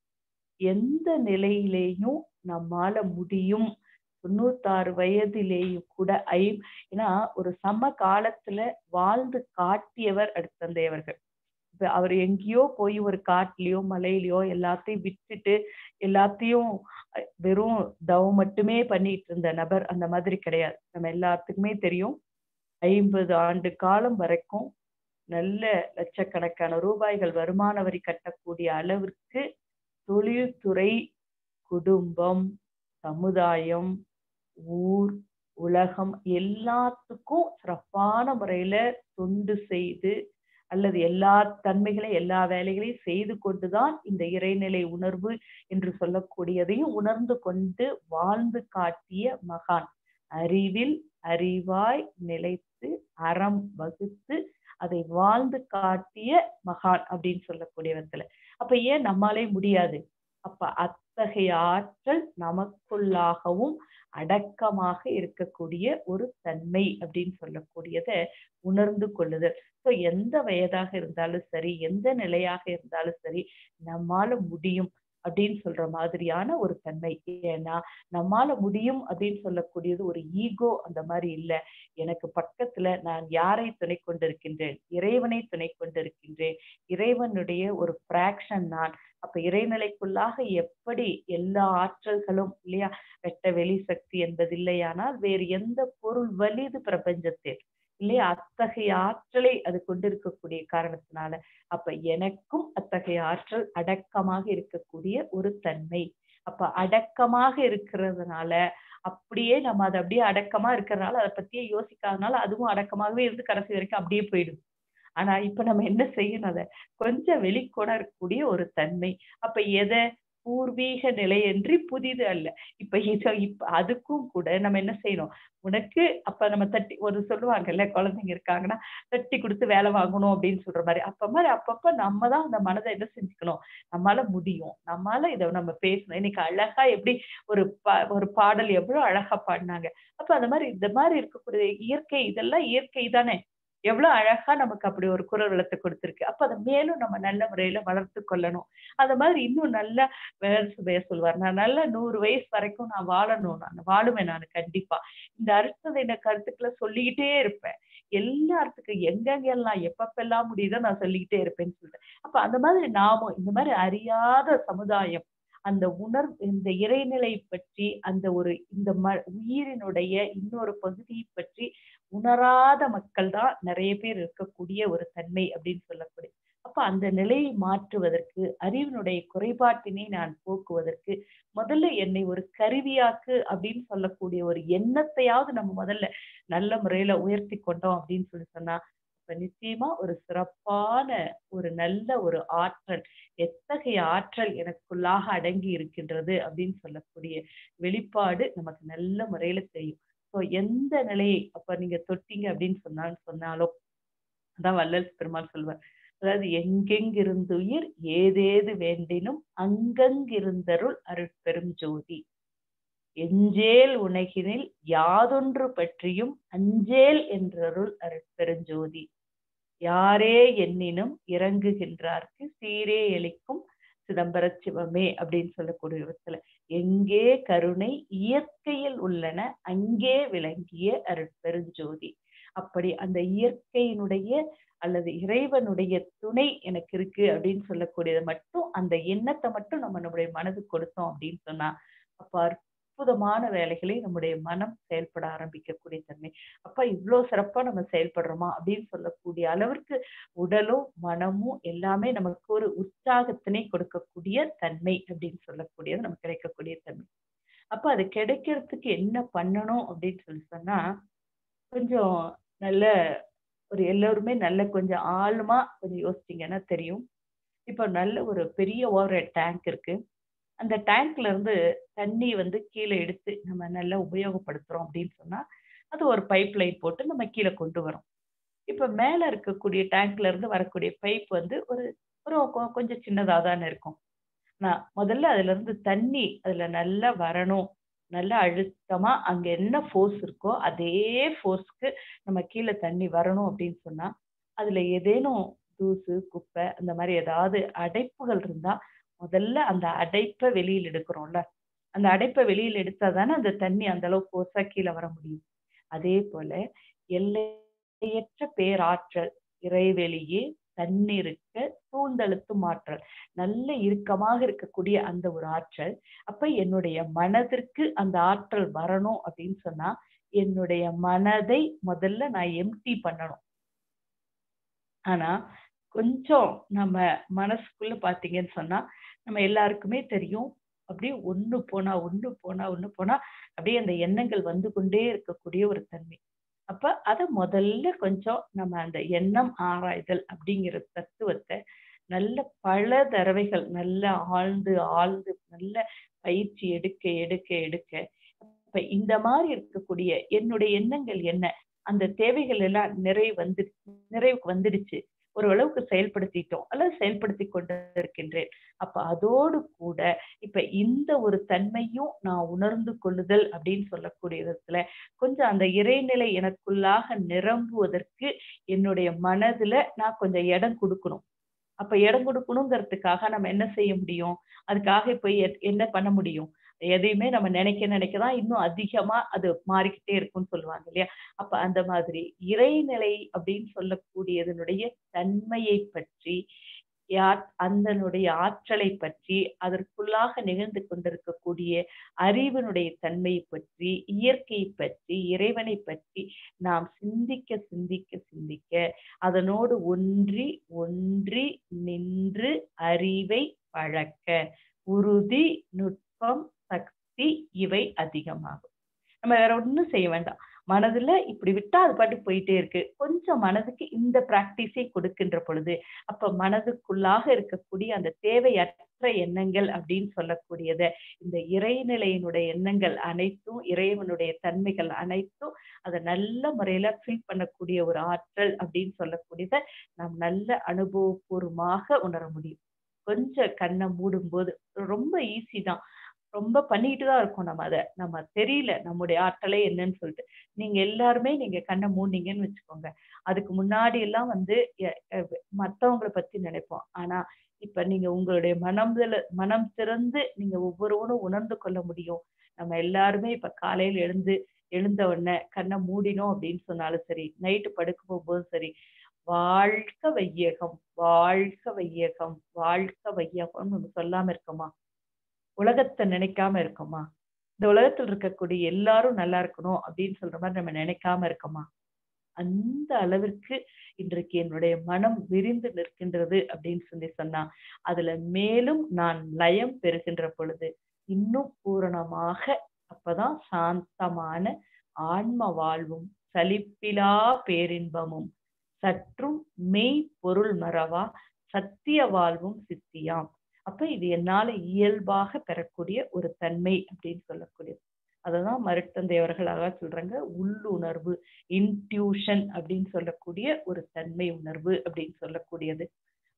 எந்த நிலையிலேயும் நம்மால முடியும். தொண்ணூத்தாறு வயதிலேயும் கூட ஐ ஏன்னா ஒரு சம காலத்துல வாழ்ந்து காட்டியவர் அடுத்தந்தை அவர்கள். இப்ப அவர் எங்கேயோ போய் ஒரு காட்டுலயோ மலையிலயோ எல்லாத்தையும் விட்டுட்டு எல்லாத்தையும் வெறும் தவம் மட்டுமே பண்ணிட்டு இருந்த நபர் அந்த மாதிரி கிடையாது. நம்ம எல்லாத்துக்குமே தெரியும். ஐம்பது ஆண்டு காலம் வரைக்கும் நல்ல லட்சக்கணக்கான ரூபாய்கள் வருமான வரி கட்டக்கூடிய அளவிற்கு தொழில்துறை, குடும்பம், சமுதாயம், ஊர், உலகம் எல்லாத்துக்கும் சிறப்பான முறையில தொண்டு செய்து அல்லது எல்லா தன்மைகளை எல்லா வேலைகளையும் செய்து கொண்டுதான் இந்த இறைநிலை உணர்வு என்று சொல்லக்கூடியதையும் உணர்ந்து கொண்டு வாழ்ந்து காட்டிய மகான். அறிவில் அறிவாய் நிலைத்து அறம் வகுத்து அதை வாழ்ந்து காட்டிய மகான் அப்படின்னு சொல்லக்கூடிய விதத்துல. அப்ப ஏன் நம்மாலே முடியாது? அப்ப அத்தகைய ஆற்றல் நமக்குள்ளாகவும் அடக்கமாக இருக்கக்கூடிய ஒரு தன்மை அப்படின்னு சொல்லக்கூடியத உணர்ந்து கொள்ளுதல். ஸோ எந்த வயதாக இருந்தாலும் சரி, எந்த நிலையாக இருந்தாலும் சரி, நம்மால முடியும் அப்படின்னு சொல்ற மாதிரியான ஒரு தன்மை. ஏன்னா நம்மால முடியும் அப்படின்னு சொல்லக்கூடியது ஒரு ஈகோ அந்த மாதிரி இல்லை. எனக்கு பக்கத்துல நான் யாரை துணை கொண்டிருக்கின்றேன்? இறைவனை துணை கொண்டிருக்கின்றேன். இறைவனுடைய ஒரு பிராக்ஷன் நான். அப்ப இறைநிலைக்குள்ளாக எப்படி எல்லா ஆற்றல்களும் இல்லையா, வெட்ட வெளி சக்தி என்பது இல்லையானால் வேறு எந்த பொருள் வலிது பிரபஞ்சத்தில் இல்லையா, அத்தகைய ஆற்றலை அது கொண்டிருக்கக்கூடிய காரணத்தினால அப்ப எனக்கும் அத்தகைய ஆற்றல் அடக்கமாக இருக்கக்கூடிய ஒரு தன்மை. அப்ப அடக்கமாக இருக்கிறதுனால அப்படியே நம்ம அதை அப்படியே அடக்கமா இருக்கிறதுனால அதை பத்தியே யோசிக்காதனால அதுவும் அடக்கமாகவே இருந்து கடைசி வரைக்கும் அப்படியே போயிடும். ஆனா இப்ப நம்ம என்ன செய்யணும்? அதை கொஞ்சம் வெளிக்கொணரக்கூடிய ஒரு தன்மை. அப்ப எதை பூர்வீக நிலையின்றி புதிது அல்ல. இப்ப இத இப்ப அதுக்கும் கூட நம்ம என்ன செய்யணும்? உனக்கு அப்ப நம்ம தட்டி ஒரு சொல்லுவாங்கல்ல, குழந்தைங்க இருக்காங்கன்னா தட்டி கொடுத்து வேலை வாங்கணும் அப்படின்னு சொல்ற மாதிரி. அப்ப மாதிரி அப்பப்ப நம்ம தான் அந்த மனதை என்ன செஞ்சுக்கணும்? நம்மளால முடியும், நம்மளால இதை நம்ம பேசணும். இன்னைக்கு அழகா எப்படி ஒரு பா ஒரு பாடல் எவ்வளவு அழகா பாடினாங்க. அப்ப அந்த மாதிரி இந்த மாதிரி இருக்கக்கூடிய இயற்கை, இதெல்லாம் இயற்கை தானே, எவ்வளவு அழகா நமக்கு அப்படி ஒரு குரல் வளத்தை கொடுத்திருக்கு. அப்ப அதை மேலும் நம்ம நல்ல முறையில வளர்த்து கொள்ளணும். அந்த மாதிரி இன்னும் நல்லா வேற சொல்லுவார், நான் நல்ல நூறு வயசு வரைக்கும் நான் வாழணும், நான் வாழுவேன் நான் கண்டிப்பா. இந்த அருட்தந்தை கருத்துக்களை சொல்லிக்கிட்டே இருப்பேன். எல்லாத்துக்கும் எங்கெங்கெல்லாம் எப்பப்பெல்லாம் முடியுதோ நான் சொல்லிக்கிட்டே இருப்பேன்னு சொல்லிட்டேன். அப்ப அந்த மாதிரி நாமும் இந்த மாதிரி அறியாத சமுதாயம் அந்த உணர்வு, இந்த இறைநிலை பற்றி, அந்த ஒரு இந்த ம உயிரினுடைய இன்னொரு பகுதியை பற்றி உணராத மக்கள் தான் நிறைய பேர் இருக்கக்கூடிய ஒரு தன்மை அப்படின்னு சொல்லக்கூடிய. அப்ப அந்த நிலையை மாற்றுவதற்கு, அறிவினுடைய குறைபாட்டினை நான் போக்குவதற்கு முதல்ல என்னை ஒரு கருவியாக்கு அப்படின்னு சொல்லக்கூடிய ஒரு எண்ணத்தையாவது நம்ம முதல்ல நல்ல முறையில உயர்த்தி கொண்டோம் அப்படின்னு சொல்லி சொன்னா இப்ப நிச்சயமா ஒரு சிறப்பான ஒரு நல்ல ஒரு ஆற்றல், எத்தகைய ஆற்றல் எனக்குள்ளாக அடங்கி இருக்கின்றது அப்படின்னு சொல்லக்கூடிய வெளிப்பாடு நமக்கு நல்ல முறையில தெரியும். ஸோ எந்த நிலையை அப்ப நீங்க தொட்டீங்க அப்படின்னு சொன்னாலும் சொன்னாலும் அதான் வள்ளல் பெருமாள் சொல்வார், அதாவது எங்கெங்கிருந்துயிர் ஏதேது வேண்டினும் அங்கங்கிருந்தருள் அருட்பெரும் ஜோதி. எஞ்சேல் உலகினில் யாதொன்று பற்றியும் அஞ்சேல் என்றருள் அருட்பெருஞ்சோதி. யாரே எண்ணினும் இறங்குகின்றார்க்கு சீரே எளிக்கும் சிதம்பரச் சிவமே அப்படின்னு சொல்லக்கூடிய விதத்துல எங்கே கருணை இயற்கையில் உள்ளன அங்கே விளங்கிய அருட்பெருஞ்சோதி. அப்படி அந்த இயற்கையினுடைய அல்லது இறைவனுடைய துணை எனக்கு இருக்கு அப்படின்னு சொல்லக்கூடியதை மட்டும் அந்த எண்ணத்தை மட்டும் நம்ம நம்முடைய மனதுக்கு கொடுத்தோம் அப்படின்னு சொன்னா அப்ப அற்புதமான வேலைகளை நம்முடைய மனம் செயல்பட ஆரம்பிக்கக்கூடிய தன்மை. அப்ப இவ்வளவு சிறப்பா நம்ம செயல்படுறோமா அப்படின்னு சொல்லக்கூடிய அளவிற்கு உடலும் மனமும் எல்லாமே நமக்கு ஒரு உற்சாகத்தினை கொடுக்கக்கூடிய தன்மை அப்படின்னு சொல்லக்கூடியது நமக்கு கிடைக்கக்கூடிய தன்மை. அப்ப அது கிடைக்கிறதுக்கு என்ன பண்ணணும் அப்படின்னு சொல்லி சொன்னா கொஞ்சம் நல்ல ஒரு எல்லோருமே நல்ல கொஞ்சம் ஆழமா கொஞ்சம் யோசிச்சீங்கன்னா தெரியும். இப்ப நல்ல ஒரு பெரிய ஒரு டேங்க் இருக்கு. அந்த டேங்க்ல இருந்து தண்ணி வந்து கீழே எடுத்து நம்ம நல்லா உபயோகப்படுத்துறோம் அப்படின்னு சொன்னா அது ஒரு பைப் லைன் போட்டு நம்ம கீழே கொண்டு வரோம். இப்ப மேல இருக்கக்கூடிய டேங்க்ல இருந்து வரக்கூடிய பைப் வந்து ஒரு ஒரு கொஞ்சம் சின்னதா தானே இருக்கும். நான் முதல்ல அதுல இருந்து தண்ணி அதுல நல்லா வரணும், நல்லா அழுத்தமா அங்க என்ன ஃபோர்ஸ் இருக்கோ அதே ஃபோர்ஸ்க்கு நம்ம கீழே தண்ணி வரணும் அப்படின்னு சொன்னா அதுல ஏதேனும் தூசு குப்பை அந்த மாதிரி ஏதாவது அடைப்புகள் இருந்தா முதல்ல அந்த அடைப்பை வெளியில் எடுக்கிறோம்ல, அந்த அடைப்பை வெளியில் எடுத்தா தானே அந்த தண்ணி அந்த அளவுக்கு ஃபோர்ஸா கீழே வர முடியும். அதே போல எல்லையற்ற பேராற்றல் இறைவெளியே தன்னிருக்க சூழ்ந்தழுத்தும் ஆற்றல், நல்ல இறுக்கமாக இருக்கக்கூடிய அந்த ஒரு ஆற்றல். அப்ப என்னுடைய மனதிற்கு அந்த ஆற்றல் வரணும் அப்படின்னு சொன்னா என்னுடைய மனதை முதல்ல நான் எம்டி பண்ணணும். ஆனா கொஞ்சம் நம்ம மனசுக்குள்ள பாத்தீங்கன்னு சொன்னா நம்ம எல்லாருக்குமே தெரியும், அப்படியே ஒண்ணு போனா ஒண்ணு போனா ஒண்ணு போனா அப்படியே அந்த எண்ணங்கள் வந்து கொண்டே இருக்கக்கூடிய ஒரு தன்மை. அப்ப அத முதல்ல கொஞ்சம் நம்ம அந்த எண்ணம் ஆராய்தல் அப்படிங்கிற தத்துவத்தை நல்ல பல தடவைகள் நல்ல ஆழ்ந்து ஆழ்ந்து நல்ல பயிற்சி எடுக்க எடுக்க எடுக்க இப்ப இந்த மாதிரி இருக்கக்கூடிய என்னுடைய எண்ணங்கள் என்ன, அந்த தேவைகள் எல்லாம் நிறைவு வந்து நிறைவுக்கு வந்துடுச்சு, ஓரளவுக்கு செயல்படுத்திட்டோம் அல்லது செயல்படுத்தி கொண்டு இருக்கின்றேன். அப்ப அதோடு கூட இப்ப இந்த ஒரு தன்மையும் நான் உணர்ந்து கொள்ளுதல் அப்படின்னு சொல்லக்கூடிய விதத்துல கொஞ்சம் அந்த இறைநிலை எனக்குள்ளாக நிரம்புவதற்கு என்னுடைய மனதுல நான் கொஞ்சம் இடம் கொடுக்கணும். அப்ப இடம் கொடுக்கணுங்கிறதுக்காக நம்ம என்ன செய்ய முடியும், அதுக்காக இப்ப என்ன பண்ண முடியும், எதையுமே நம்ம நினைக்க நினைக்கதான் இன்னும் அதிகமா அது மாறிக்கிட்டே இருக்கும்னு சொல்லுவாங்க இல்லையா. அப்ப அந்த மாதிரி இறைநிலை அப்படின்னு சொல்லக்கூடியதனுடைய தன்மையை பற்றி அதனுடைய ஆற்றலை பற்றி அதற்குள்ளாக நிகழ்ந்து கொண்டிருக்கக்கூடிய அறிவினுடைய தன்மையை பற்றி இயற்கையை பற்றி இறைவனை பற்றி நாம் சிந்திக்க சிந்திக்க சிந்திக்க அதனோடு ஒன்றி ஒன்றி நின்று அறிவை பழக்க உறுதி நுட்பம் சக்தி இவை அதிகமாகும். நம்ம வேற ஒண்ணும் செய்ய வேண்டாம். மனதுல இப்படி விட்டா அது பாட்டு போயிட்டே இருக்கு. கொஞ்சம் மனதுக்கு இந்த பிராக்டிஸை கொடுக்கின்ற பொழுது அப்ப மனதுக்குள்ளாக இருக்கக்கூடிய அந்த தேவையற்ற எண்ணங்கள் அப்படின்னு சொல்லக்கூடியத இந்த இறைநிலையினுடைய எண்ணங்கள் அனைத்தும் இறைவனுடைய தன்மைகள் அனைத்தும் அதை நல்ல முறையில ஃபீல் பண்ணக்கூடிய ஒரு ஆற்றல் அப்படின்னு சொல்லக்கூடியத நாம் நல்ல அனுபவபூர்வமாக உணர முடியும். கொஞ்சம் கண்ணை மூடும் போது ரொம்ப ஈஸி தான், ரொம்ப பண்ணிட்டு தான் இருக்கோம். நம்ம அதை நம்ம தெரியல நம்முடைய ஆற்றலே என்னன்னு சொல்லிட்டு நீங்க எல்லாருமே நீங்க கண்ணை மூடினீங்கன்னு வச்சுக்கோங்க, அதுக்கு முன்னாடி எல்லாம் வந்து மத்தவங்களை பத்தி நினைப்போம். ஆனா இப்ப நீங்க உங்களுடைய மனம்ல மனம் திறந்து நீங்க ஒவ்வொருவரும் உணர்ந்து கொள்ள முடியும். நம்ம எல்லாருமே இப்ப காலையில எழுந்து எழுந்த உடனே கண்ணை மூடினோம் அப்படின்னு சொன்னாலும் சரி, நைட்டு படுக்க போகும்போதும் சரி, வாழ்க வையகம் வாழ்க வையகம் வாழ்க வையகம் நம்ம சொல்லாம இருக்கோமா, உலகத்தை நினைக்காம இருக்கோமா, இந்த உலகத்தில் இருக்கக்கூடிய எல்லாரும் நல்லா இருக்கணும் அப்படின்னு சொல்ற மாதிரி நம்ம நினைக்காம இருக்கோமா, அந்த அளவிற்கு இன்றைக்கு என்னுடைய மனம் விரிந்து நிற்கின்றது அப்படின்னு சொல்லி சொன்னா அதுல மேலும் நான் லயம் பெறுகின்ற பொழுது இன்னும் பூரணமாக அப்பதான் சாந்தமான ஆன்ம வாழ்வும் சலிப்பிலா பேரின்பமும் சற்றும் மெய் பொருள் மறவா சத்திய வாழ்வும் சித்தியாம். அப்ப இது என்னால இயல்பாக பெறக்கூடிய ஒரு தன்மை அப்படின்னு சொல்லக்கூடியது. அததான் மருட்தந்தை அவர்கள் அழகா சொல்றாங்க, உள்ளுணர்வு இன்ட்யூஷன் அப்படின்னு சொல்லக்கூடிய ஒரு தன்மை உணர்வு அப்படின்னு சொல்லக்கூடியது.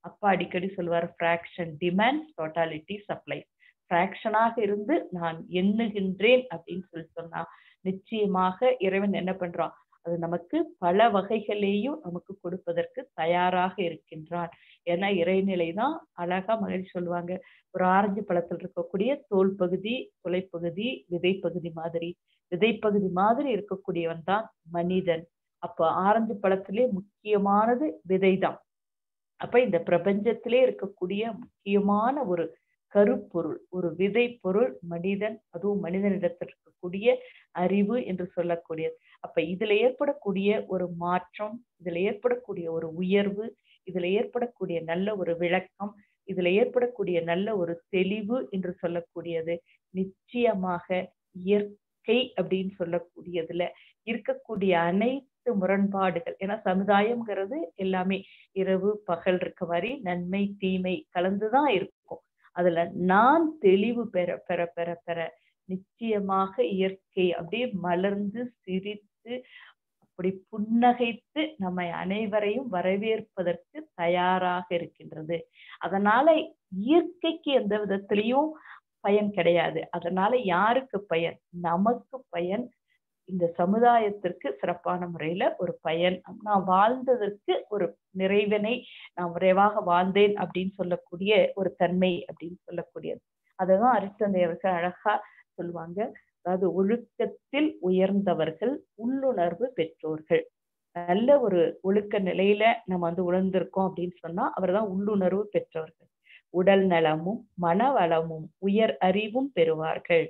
அப்பா அடிக்கடி சொல்லுவார், ஃப்ராக்ஷன் டிமாண்ட் டோட்டாலிட்டி சப்ளை. ஃப்ராக்ஷனாக இருந்து நான் எண்ணுகின்றேன் அப்படின்னு சொல்லி சொன்னா நிச்சயமாக இறைவன் என்ன பண்றான், அது நமக்கு பல வகைகளையும் நமக்கு கொடுப்பதற்கு தயாராக இருக்கின்றான். ஏன்னா இறைநிலை தான். அழகா மகிழ்ச்சி சொல்லுவாங்க, ஒரு ஆரஞ்சு பழத்தில் இருக்கக்கூடிய தோல் பகுதி, துளைப்பகுதி, விதைப்பகுதி மாதிரி. விதைப்பகுதி மாதிரி இருக்கக்கூடியவன் தான் மனிதன். அப்ப ஆரஞ்சு பழத்திலே முக்கியமானது விதைதான். அப்ப இந்த பிரபஞ்சத்திலே இருக்கக்கூடிய முக்கியமான ஒரு கருப்பொருள், ஒரு விதை பொருள் மனிதன். அதுவும் மனிதனிடத்தில் இருக்கக்கூடிய அறிவு என்று சொல்லக்கூடியது. அப்ப இதுல ஏற்படக்கூடிய ஒரு மாற்றம், இதுல ஏற்படக்கூடிய ஒரு உயர்வு, இதுல ஏற்படக்கூடிய நல்ல ஒரு விளக்கம், இதுல ஏற்படக்கூடிய நல்ல ஒரு தெளிவு என்று சொல்லக்கூடியது நிச்சயமாக இயற்கை அப்படின்னு சொல்லக்கூடியதுல இருக்கக்கூடிய அனைத்து முரண்பாடுகள். ஏன்னா சமுதாயம்ங்கிறது எல்லாமே இரவு பகல் இருக்க மாதிரி நன்மை தீமை கலந்துதான் இருக்கும். அதுல நான் தெளிவு பெற பெற பெற பெற நிச்சயமாக இயற்கை அப்படியே மலர்ந்து சிரித்து அப்படி புன்னகைத்து நம்மை அனைவரையும் வரவேற்பதற்கு தயாராக இருக்கின்றது. அதனால இயற்கைக்கு எந்த விதத்திலையும் பயன் கிடையாது. அதனால யாருக்கு பயன்? நமக்கு பயன். இந்த சமுதாயத்திற்கு சிறப்பான முறையில ஒரு பயன். நான் வாழ்ந்ததற்கு ஒரு நிறைவினை, நான் விரைவாக வாழ்ந்தேன் அப்படின்னு சொல்லக்கூடிய ஒரு தன்மை அப்படின்னு சொல்லக்கூடியது. அததான் அருட்தந்தை அவர்கள் அழகா சொல்லுவாங்க. அதாவது ஒழுக்கத்தில் உயர்ந்தவர்கள் உள்ளுணர்வு பெற்றோர்கள். நல்ல ஒரு ஒழுக்க நிலையில நம்ம வந்து உணர்ந்திருக்கோம் அப்படின்னு சொன்னா அவர் தான் உள்ளுணர்வு பெற்றவர்கள். உடல் நலமும் மனவளமும் உயர் அறிவும் பெறுவார்கள்.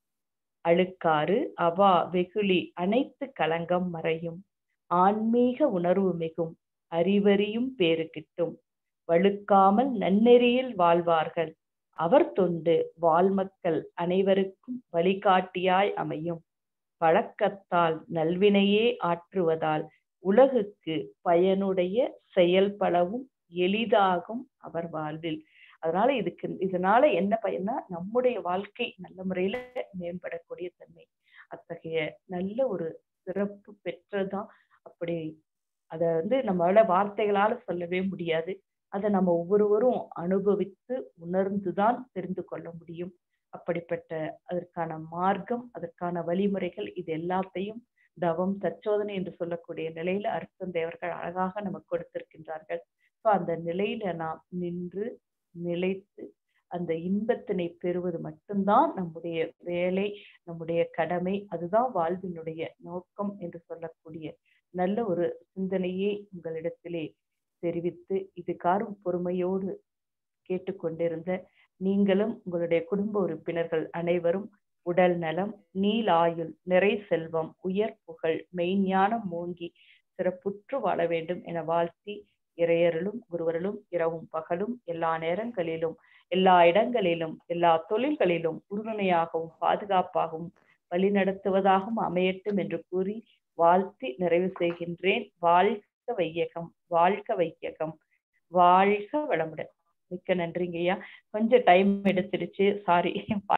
அழுக்காறு அவா வெகுளி அனைத்து களங்கம் மறையும். ஆன்மீக உணர்வு மிகும் அறிவறியும் பேறு கிட்டும். வழுக்காமல் நன்னெறியில் வாழ்வார்கள். அவர் தொண்டு வாழ்மக்கள் அனைவருக்கும் வழிகாட்டியாய் அமையும். பழக்கத்தால் நல்வினையே ஆற்றுவதால் உலகுக்கு பயனுடைய செயல்படவும் எளிதாகும் அவர் வாழ்வில். அதனால இதுக்கு இதனால என்ன பயன்னா நம்முடைய வாழ்க்கை நல்ல முறையில மேம்படக்கூடிய தன்மை. அத்தகைய நல்ல ஒரு சிறப்பு பெற்றதான். அப்படி அத வந்து நம்மளால வார்த்தைகளால சொல்லவே முடியாது. அதை நம்ம ஒவ்வொருவரும் அனுபவித்து உணர்ந்துதான் தெரிந்து கொள்ள முடியும். அப்படிப்பட்ட அதற்கான மார்க்கம், அதற்கான வழிமுறைகள், இது எல்லாத்தையும் தவம் தற்சோதனை என்று சொல்லக்கூடிய நிலையில அருட்தந்தையவர்கள் அழகாக நமக்கு கொடுத்திருக்கின்றார்கள். ஸோ அந்த நிலையில நாம் நின்று நிலைத்து அந்த இன்பத்தினை பெறுவது மட்டும்தான் நம்முடைய வேலை, நம்முடைய கடமை. அதுதான் வாழ்வினுடைய நோக்கம் என்று சொல்லக்கூடிய நல்ல ஒரு சிந்தனையை உங்களிடத்திலே தெரிவித்து இதுக்காரும் பொறுமையோடு கேட்டுக்கொண்டிருந்த நீங்களும் உங்களுடைய குடும்ப உறுப்பினர்கள் அனைவரும் உடல் நலம், நீலாயுள், நிறை செல்வம், உயர் புகழ், மெய்ஞானம் ஓங்கி சிறப்புற்று வாழ வேண்டும் என வாழ்த்தி இறையருளும் குருவருளும் இரவும் பகலும் எல்லா நேரங்களிலும் எல்லா இடங்களிலும் எல்லா தொழில்களிலும் உறுதுணையாகவும் பாதுகாப்பாகவும் வழிநடத்துவதாகவும் அமையட்டும் என்று கூறி வாழ்த்தி நிறைவு செய்கின்றேன். வாழ்க வையகம், வாழ்க வையகம், வாழ்க வளமுடன். மிக்க நன்றிங்கய்யா. கொஞ்சம் டைம் எடுத்துருச்சு, சாரி.